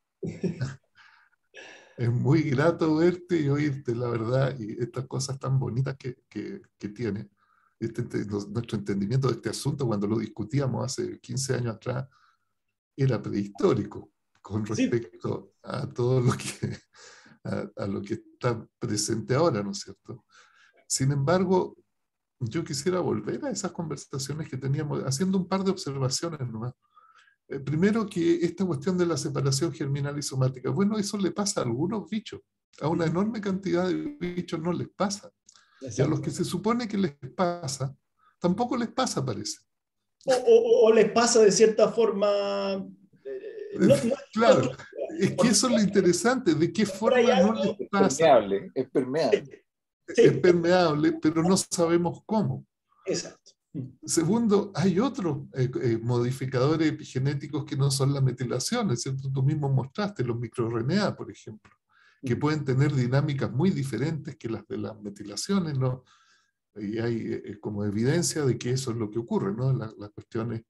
Es muy grato verte y oírte, la verdad, y estas cosas tan bonitas que tiene. Nuestro entendimiento de este asunto, cuando lo discutíamos hace 15 años atrás, era prehistórico con respecto a todo lo que, a lo que está presente ahora, ¿no es cierto? Sin embargo, yo quisiera volver a esas conversaciones que teníamos, haciendo un par de observaciones nomás. Primero, que esta cuestión de la separación germinal y somática, bueno, eso le pasa a algunos bichos, a una enorme cantidad de bichos no les pasa. Y a los que se supone que les pasa, tampoco les pasa, parece. O les pasa de cierta forma... Claro, es que eso es lo interesante, de qué forma no les pasa. Es permeable. Sí. Es permeable, pero no sabemos cómo. Exacto. Segundo, hay otros modificadores epigenéticos que no son la metilación, ¿cierto? Tú mismo mostraste los microRNA, por ejemplo, que pueden tener dinámicas muy diferentes que las de las metilaciones, ¿no? Y hay como evidencia de que eso es lo que ocurre, ¿no? Las cuestiones,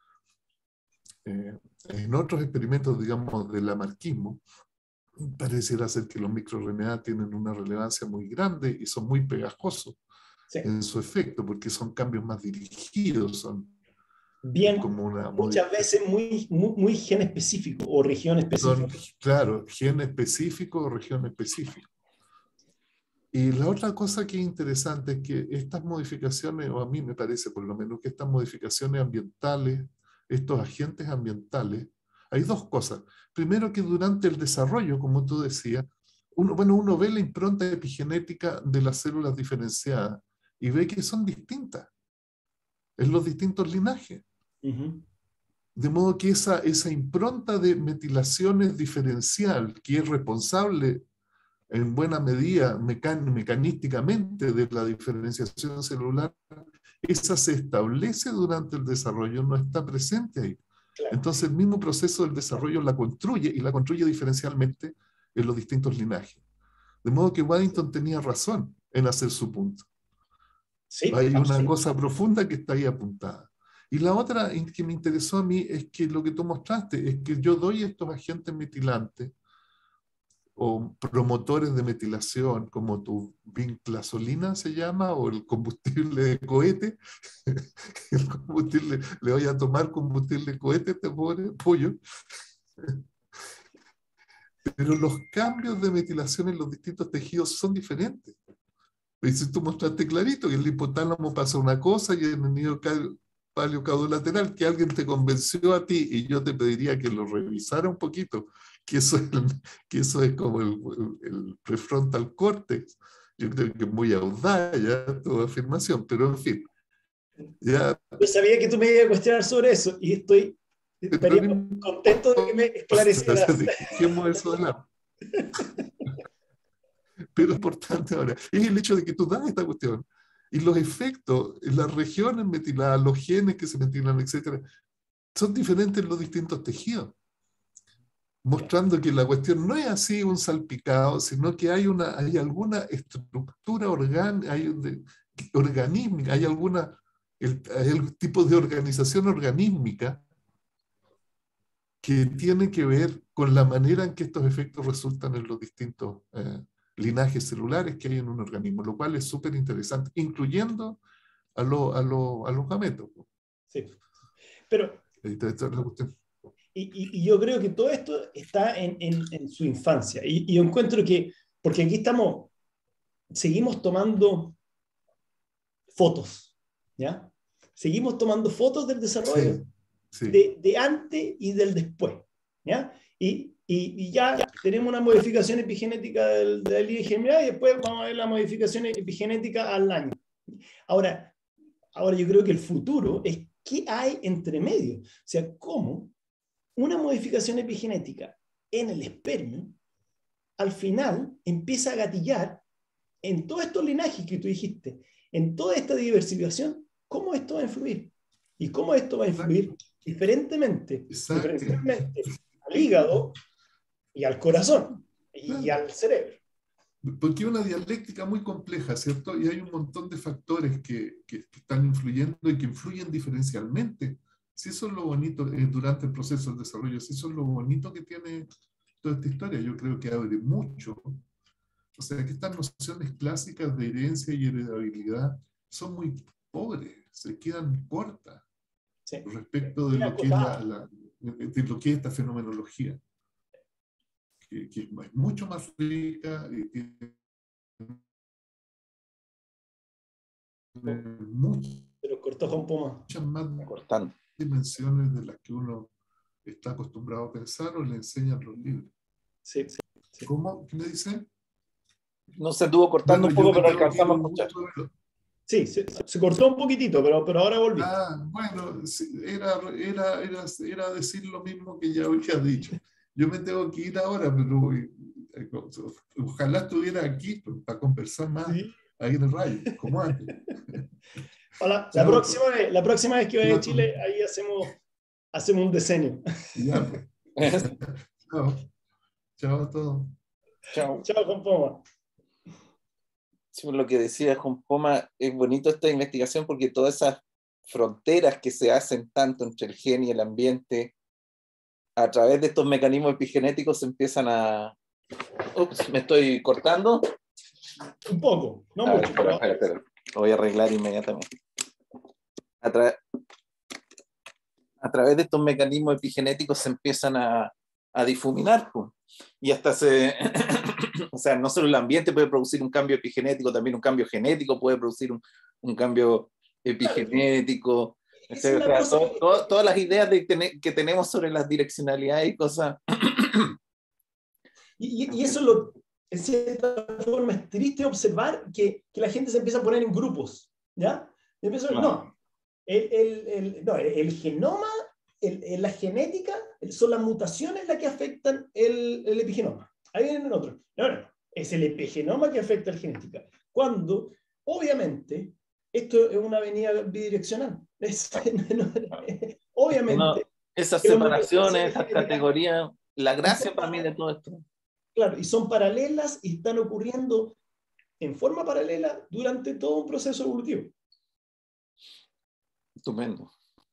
en otros experimentos, digamos, del lamarquismo, pareciera ser que los microRNA tienen una relevancia muy grande y son muy pegajosos. Sí. En su efecto, porque son cambios más dirigidos, son bien, como muchas veces muy gen específico o región específica. Claro, gen específico o región específica. Y la otra cosa que es interesante es que estas modificaciones, o a mí me parece por lo menos que estas modificaciones ambientales, estos agentes ambientales, hay dos cosas. Primero, que durante el desarrollo, como tú decías, uno ve la impronta epigenética de las células diferenciadas y ve que son distintas en los distintos linajes. De modo que esa impronta de metilaciones diferencial, que es responsable en buena medida mecanísticamente de la diferenciación celular, esa se establece durante el desarrollo, no está presente ahí. Claro. Entonces el mismo proceso del desarrollo la construye, y la construye diferencialmente en los distintos linajes. De modo que Waddington tenía razón en hacer su punto. Sí, hay una cosa profunda que está ahí apuntada. Y la otra que me interesó a mí es que lo que tú mostraste es que yo doy estos agentes metilantes o promotores de metilación, como tu vinclasolina se llama, o el combustible de cohete. El combustible, le voy a tomar combustible de cohete a este pobre pollo. Pero los cambios de metilación en los distintos tejidos son diferentes. Y si tú mostraste clarito que en el hipotálamo pasa una cosa y en el nido paleocaudolateral, que alguien te convenció a ti, y yo te pediría que lo revisara un poquito, que eso es como el prefrontal cortex. Yo creo que es muy audaz ya tu afirmación, pero en fin. Ya, Yo sabía que tú me ibas a cuestionar sobre eso y estaría contento de que me esclarecieras. Dejemos eso de lado. Pero lo importante ahora es el hecho de que tú das esta cuestión y los efectos, las regiones metiladas, los genes que se metilan, etcétera, son diferentes en los distintos tejidos, mostrando que la cuestión no es así un salpicado, sino que hay alguna estructura organísmica, hay algún tipo de organización organísmica que tiene que ver con la manera en que estos efectos resultan en los distintos linajes celulares que hay en un organismo, lo cual es súper interesante, incluyendo a los gametos. Sí. Pero, Esta es la cuestión. y yo creo que todo esto está en su infancia. Y yo encuentro que, porque aquí seguimos tomando fotos, ¿ya? Seguimos tomando fotos del desarrollo Sí, sí. de antes y del después, ¿ya? Y ya tenemos una modificación epigenética de la línea germinal y después vamos a ver la modificación epigenética al año. Ahora yo creo que el futuro es qué hay entre medio. O sea, cómo una modificación epigenética en el espermio al final empieza a gatillar en todos estos linajes que tú dijiste, en toda esta diversificación, cómo esto va a influir. Y cómo esto va a influir diferentemente al hígado y al corazón y al cerebro. Porque es una dialéctica muy compleja, ¿cierto? Y hay un montón de factores que están influyendo y que influyen diferencialmente. Si eso es lo bonito durante el proceso del desarrollo, si eso es lo bonito que tiene toda esta historia, yo creo que abre mucho. O sea, que estas nociones clásicas de herencia y heredabilidad son muy pobres, se quedan cortas Sí. respecto de lo que es lo que es esta fenomenología, que es mucho más rica y tiene Pero cortó con Puma. muchas más Cortando. dimensiones de las que uno está acostumbrado a pensar o le enseñan los libros. Sí, sí. ¿Cómo? ¿Qué me dicen? No se estuvo cortando Bueno, un poco, yo me pero tengo que ir alcanzamos a un escuchar. gusto. Sí, se cortó un poquitito, pero ahora volviste. Bueno, sí, era decir lo mismo que ya había dicho. Yo me tengo que ir ahora, pero ojalá estuviera aquí para conversar más Sí. ahí en el rayo, como antes. Hola, Chao, la próxima vez que vaya a chao, Chile, ahí hacemos un diseño. ya, pues. Chao, chao a todos. Chao. Chao, Juan Poma. Sí, lo que decía Juan Poma, es bonito esta investigación porque todas esas fronteras que se hacen tanto entre el gen y el ambiente, a través de estos mecanismos epigenéticos se empiezan a... Ups, me estoy cortando. Un poco, no A ver, mucho. espera. Lo voy a arreglar inmediatamente. A través de estos mecanismos epigenéticos se empiezan a difuminar, pues. Y hasta o sea, no solo el ambiente puede producir un cambio epigenético, también un cambio genético puede producir un cambio epigenético. O sea, todas las ideas que tenemos sobre las direccionalidades y cosas. Y eso en cierta forma es triste observar que la gente se empieza a poner en grupos, ¿ya? No, el genoma, la genética, son las mutaciones las que afectan el epigenoma. Ahí vienen otros. No, es el epigenoma que afecta la genética. Cuando, obviamente, esto es una avenida bidireccional. Obviamente. Esas separaciones, esas categorías, la gracia para mí de todo esto. Claro, y son paralelas y están ocurriendo en forma paralela durante todo un proceso evolutivo. Estupendo.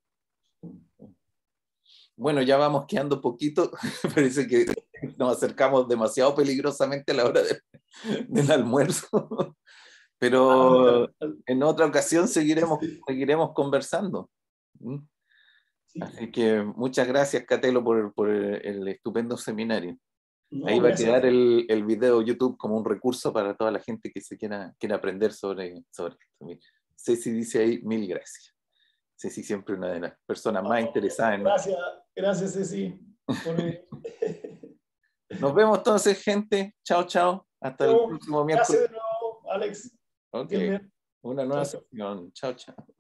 Bueno, ya vamos quedando poquito. Parece que nos acercamos demasiado peligrosamente a la hora del almuerzo. Pero en otra ocasión seguiremos conversando. Sí. Así que muchas gracias, Catelo, por el estupendo seminario. No, ahí va a quedar el video YouTube como un recurso para toda la gente que se quiera aprender sobre esto. Ceci dice ahí, 1000 gracias. Ceci siempre una de las personas más interesadas en... Gracias, Ceci. Nos vemos entonces, gente. Chao, chao. Hasta el próximo miércoles. Gracias de nuevo, Alex. Ok. Una nueva sesión. Chao, chao.